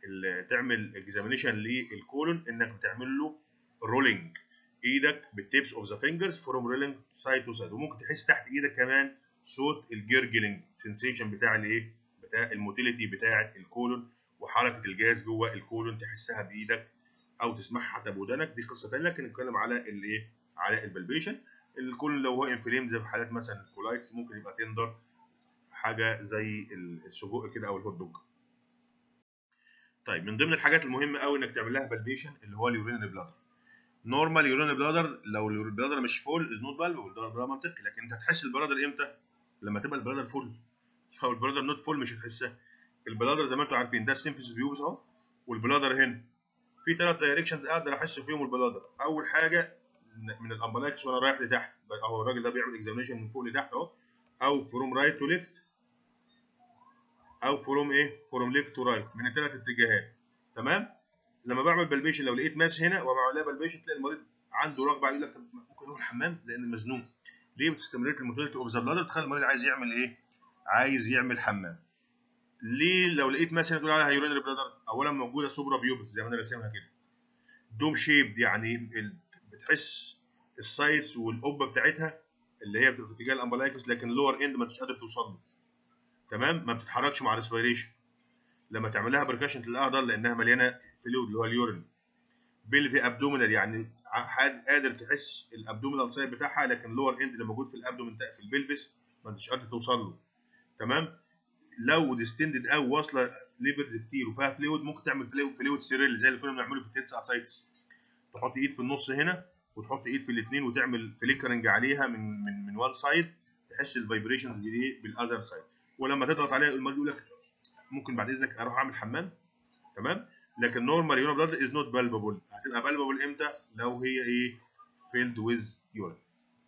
تعمل اكزامينشن للكولون انك بتعمل له رولينج ايدك بالتيبس اوف ذا فينجرز فروم رولينج سايد تو سايد، وممكن تحس تحت ايدك كمان صوت الجرجلينج سنسيشن بتاع الايه؟ بتاع الموتيليتي بتاعه الكولون وحركه الجاز جوه الكولون، تحسها بايدك او تسمعها حتى بودانك، دي قصه ثانيه. لكن نتكلم على الايه؟ على البلبيشن. الكولون لو هو انفليم زي في حالات مثلا الكولايتس ممكن يبقى تندر، حاجه زي السجق كده او الهوت دوج. طيب من ضمن الحاجات المهمه قوي انك تعمل لها بالبيشن اللي هو اليورينري بلادر. نورمال يورينري بلادر، لو البلادر مش فول از نوت بالبل، ده منطقي، لكن انت هتحس البلادر امتى؟ لما تبقى البلادر فول. لو البلادر نوت فول مش هتحسها. البلادر زي ما انتم عارفين ده السيمفيس بيوبس اهو، والبلادر هنا في ثلاث دايركشنز اقدر احس فيهم البلادر. اول حاجه من الامبلاكس وانا رايح لتحت اهو، الراجل ده بيعمل اكزامينشن من فوق لتحت اهو، او فروم رايت تو ليفت، او فروم ايه؟ فروم ليفت تو رايت، من الثلاث اتجاهات. تمام؟ لما بعمل بالبيشن لو لقيت ماس هنا وبعمل لها بالبيشن تلاقي المريض عنده رغبه يقول لك طب ممكن اروح الحمام لان مزنوق. ليه؟ بتستمريت الموتيليتي اوف ذا بلادر، تخلي المريض عايز يعمل ايه؟ عايز يعمل حمام. ليه لو لقيت ماس هنا تقول عليها يورينري بلادر؟ اولا موجوده سوبرا بيوبك زي ما انا راسمها كده، دوم شيب، يعني بتحس السايز والقبه بتاعتها اللي هي بتبقى في اتجاه الامبلايكس، لكن اللور اند ما انتش قادر توصل له. تمام؟ ما بتتحركش مع الريسبيريشن. لما تعمل لها بركشن تلاقيها ضل لانها مليانه فلويد اللي هو اليورين. بلفي ابدومينال، يعني قادر تحس الابدومينال سايد بتاعها، لكن اللور اند اللي موجود في الابدومين في البلفس ما انتش قادر توصل له. تمام؟ لو ديستندد او واصله ليفرز كتير وفيها فلويد ممكن تعمل فلويد فلويد سيريل زي اللي كنا بنعمله في التنس اسايتس. تحط ايد في النص هنا وتحط ايد في الاثنين وتعمل فليكرنج عليها من من من وان سايد، تحس الفايبريشنز بالايه؟ بالاذر سايد. ولما تضغط عليها المريض يقول لك ممكن بعد اذنك اروح اعمل حمام. تمام؟ لكن نورمال يورين بلاد از نوت بالبابل. هتبقى بالبابل امتى؟ لو هي ايه؟ فيلد ويز يورين.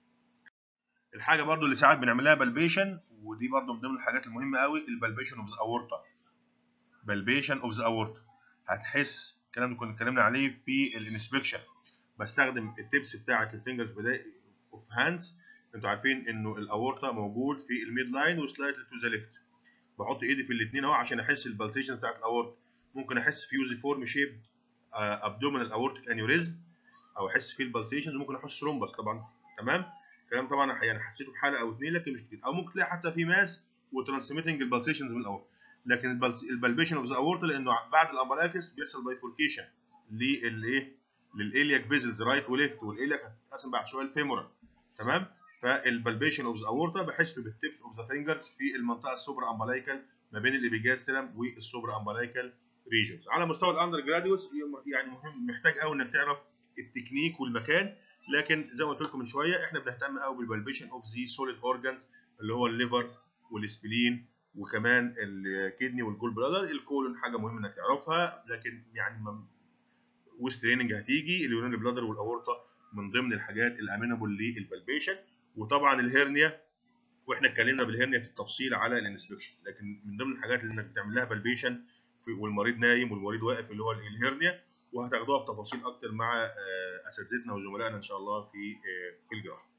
الحاجه برضو اللي ساعات بنعمل لها بالبيشن، ودي برضو من ضمن الحاجات المهمه قوي، البالبيشن اوف ذا اورتا. بالبيشن اوف ذا اورتا هتحس الكلام ده كنا اتكلمنا عليه في الانسبكشن. بستخدم التبس بتاعه الفينجرز اوف هاندز. انتوا عارفين انه الاورتا موجود في الميد لاين وسلايتلي تو ذا ليفت. بحط ايدي في الاثنين اهو عشان احس البلسيشن بتاعت الاورتا. ممكن احس فيوزيفورم شيب ابدومينال اورتيك انيوريزم، او احس فيه البلسيشنز، ممكن احس ثرومبس طبعا. تمام؟ الكلام طبعا يعني حسيته في حاله او اثنين لكن مش كتير، او ممكن تلاقي حتى في ماس وترانسميتنج البلسيشنز من الاورتا. لكن البلبيشن اوف ذا اورتا لانه بعد الامبلاكس بيحصل بايفوركيشن للايه؟ للالياك فيزلز رايت وليفت، والالياك هتتقسم بعد شويه الفيمورال. تمام؟ فالبلبيشن اوف ذا اورتا بحسه بالتيبس اوف ذا فينجرز في المنطقه السوبرا امبلايكال ما بين الابيجاسترم والسوبرا امبلايكال ريجنز. على مستوى الاندر جراديوس يعني مهم، محتاج قوي انك تعرف التكنيك والمكان، لكن زي ما قلت لكم من شويه احنا بنهتم قوي بالبالبيشن اوف ذي سوليد اورجانز اللي هو الليفر والسبلين وكمان الكدني والجول بلادر. الكولون حاجه مهمه انك تعرفها، لكن يعني ويست تريننج هتيجي اليورينري بلادر والاورطه من ضمن الحاجات الامينابل للبالبيشن. وطبعا الهرنيا، واحنا اتكلمنا بالهرنيا في التفصيل على الانسبكشن، لكن من ضمن الحاجات اللي انك بتعمل لها بالبيشن والمريض نايم والمريض واقف اللي هو الهرنيا، وهتاخدوها بتفاصيل اكتر مع اساتذتنا وزملائنا ان شاء الله في في الجراحه.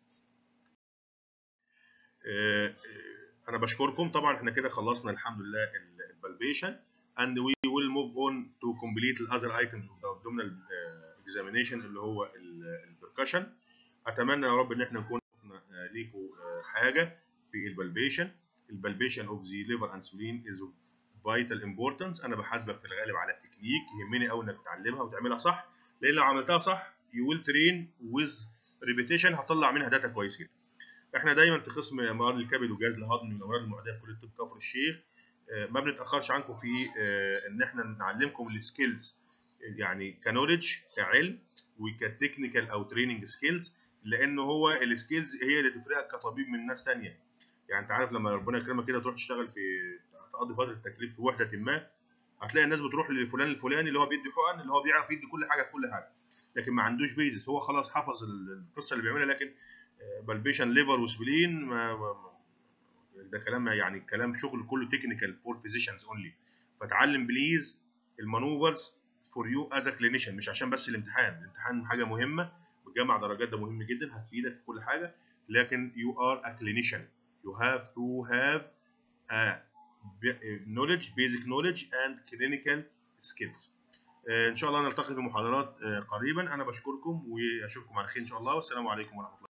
انا بشكركم. طبعا احنا كده خلصنا الحمد لله البالبيشن and we will move on to complete the other items of the abdominal examination اللي هو البركشن. اتمنى يا رب ان احنا نكون ليكم حاجه في البالبيشن. البالبيشن اوف ذا ليفر اند سبلين از فايتال امبورتنس. انا بحاسبك في الغالب على التكنيك، يهمني قوي انك تتعلمها وتعملها صح، لان لو عملتها صح يو ويل ترين ويز ريبيتيشن، هتطلع منها داتا كويس جدا. احنا دايما في قسم امراض الكبد والجهاز الهضمي والامراض المعديه في كليه طب كفر الشيخ ما بنتاخرش عنكم في ان احنا نعلمكم السكيلز، يعني كنولج كعلم وكتكنيكال او تريننج سكيلز، لان هو السكيلز هي اللي تفرقك كطبيب من ناس ثانيه. يعني انت عارف لما ربنا يكرمك كده تروح تشتغل في تقضي فتره التكليف في وحده ما، هتلاقي الناس بتروح لفلان الفلاني اللي هو بيدي حقن، اللي هو بيعرف يدي كل حاجه في كل حاجه، لكن ما عندوش بيزس، هو خلاص حفظ القصه اللي بيعملها، لكن بالبيشن ليفر وسبلين ما ما ده كلام، يعني كلام شغل كله تكنيكال فور فيزيشنز اونلي. فتعلم بليز المانوفرز فور يو از ا كلينيشن، مش عشان بس الامتحان. الامتحان حاجه مهمه، بتجمع درجات، ده مهم جدا، هتفيدك في كل حاجه، لكن يو ار ا كلينيشن، يو هاف تو هاف ا knowledge basic knowledge and clinical skills. ان شاء الله نلتقي في محاضرات قريبا. انا بشكركم واشوفكم على خير ان شاء الله، والسلام عليكم ورحمه الله.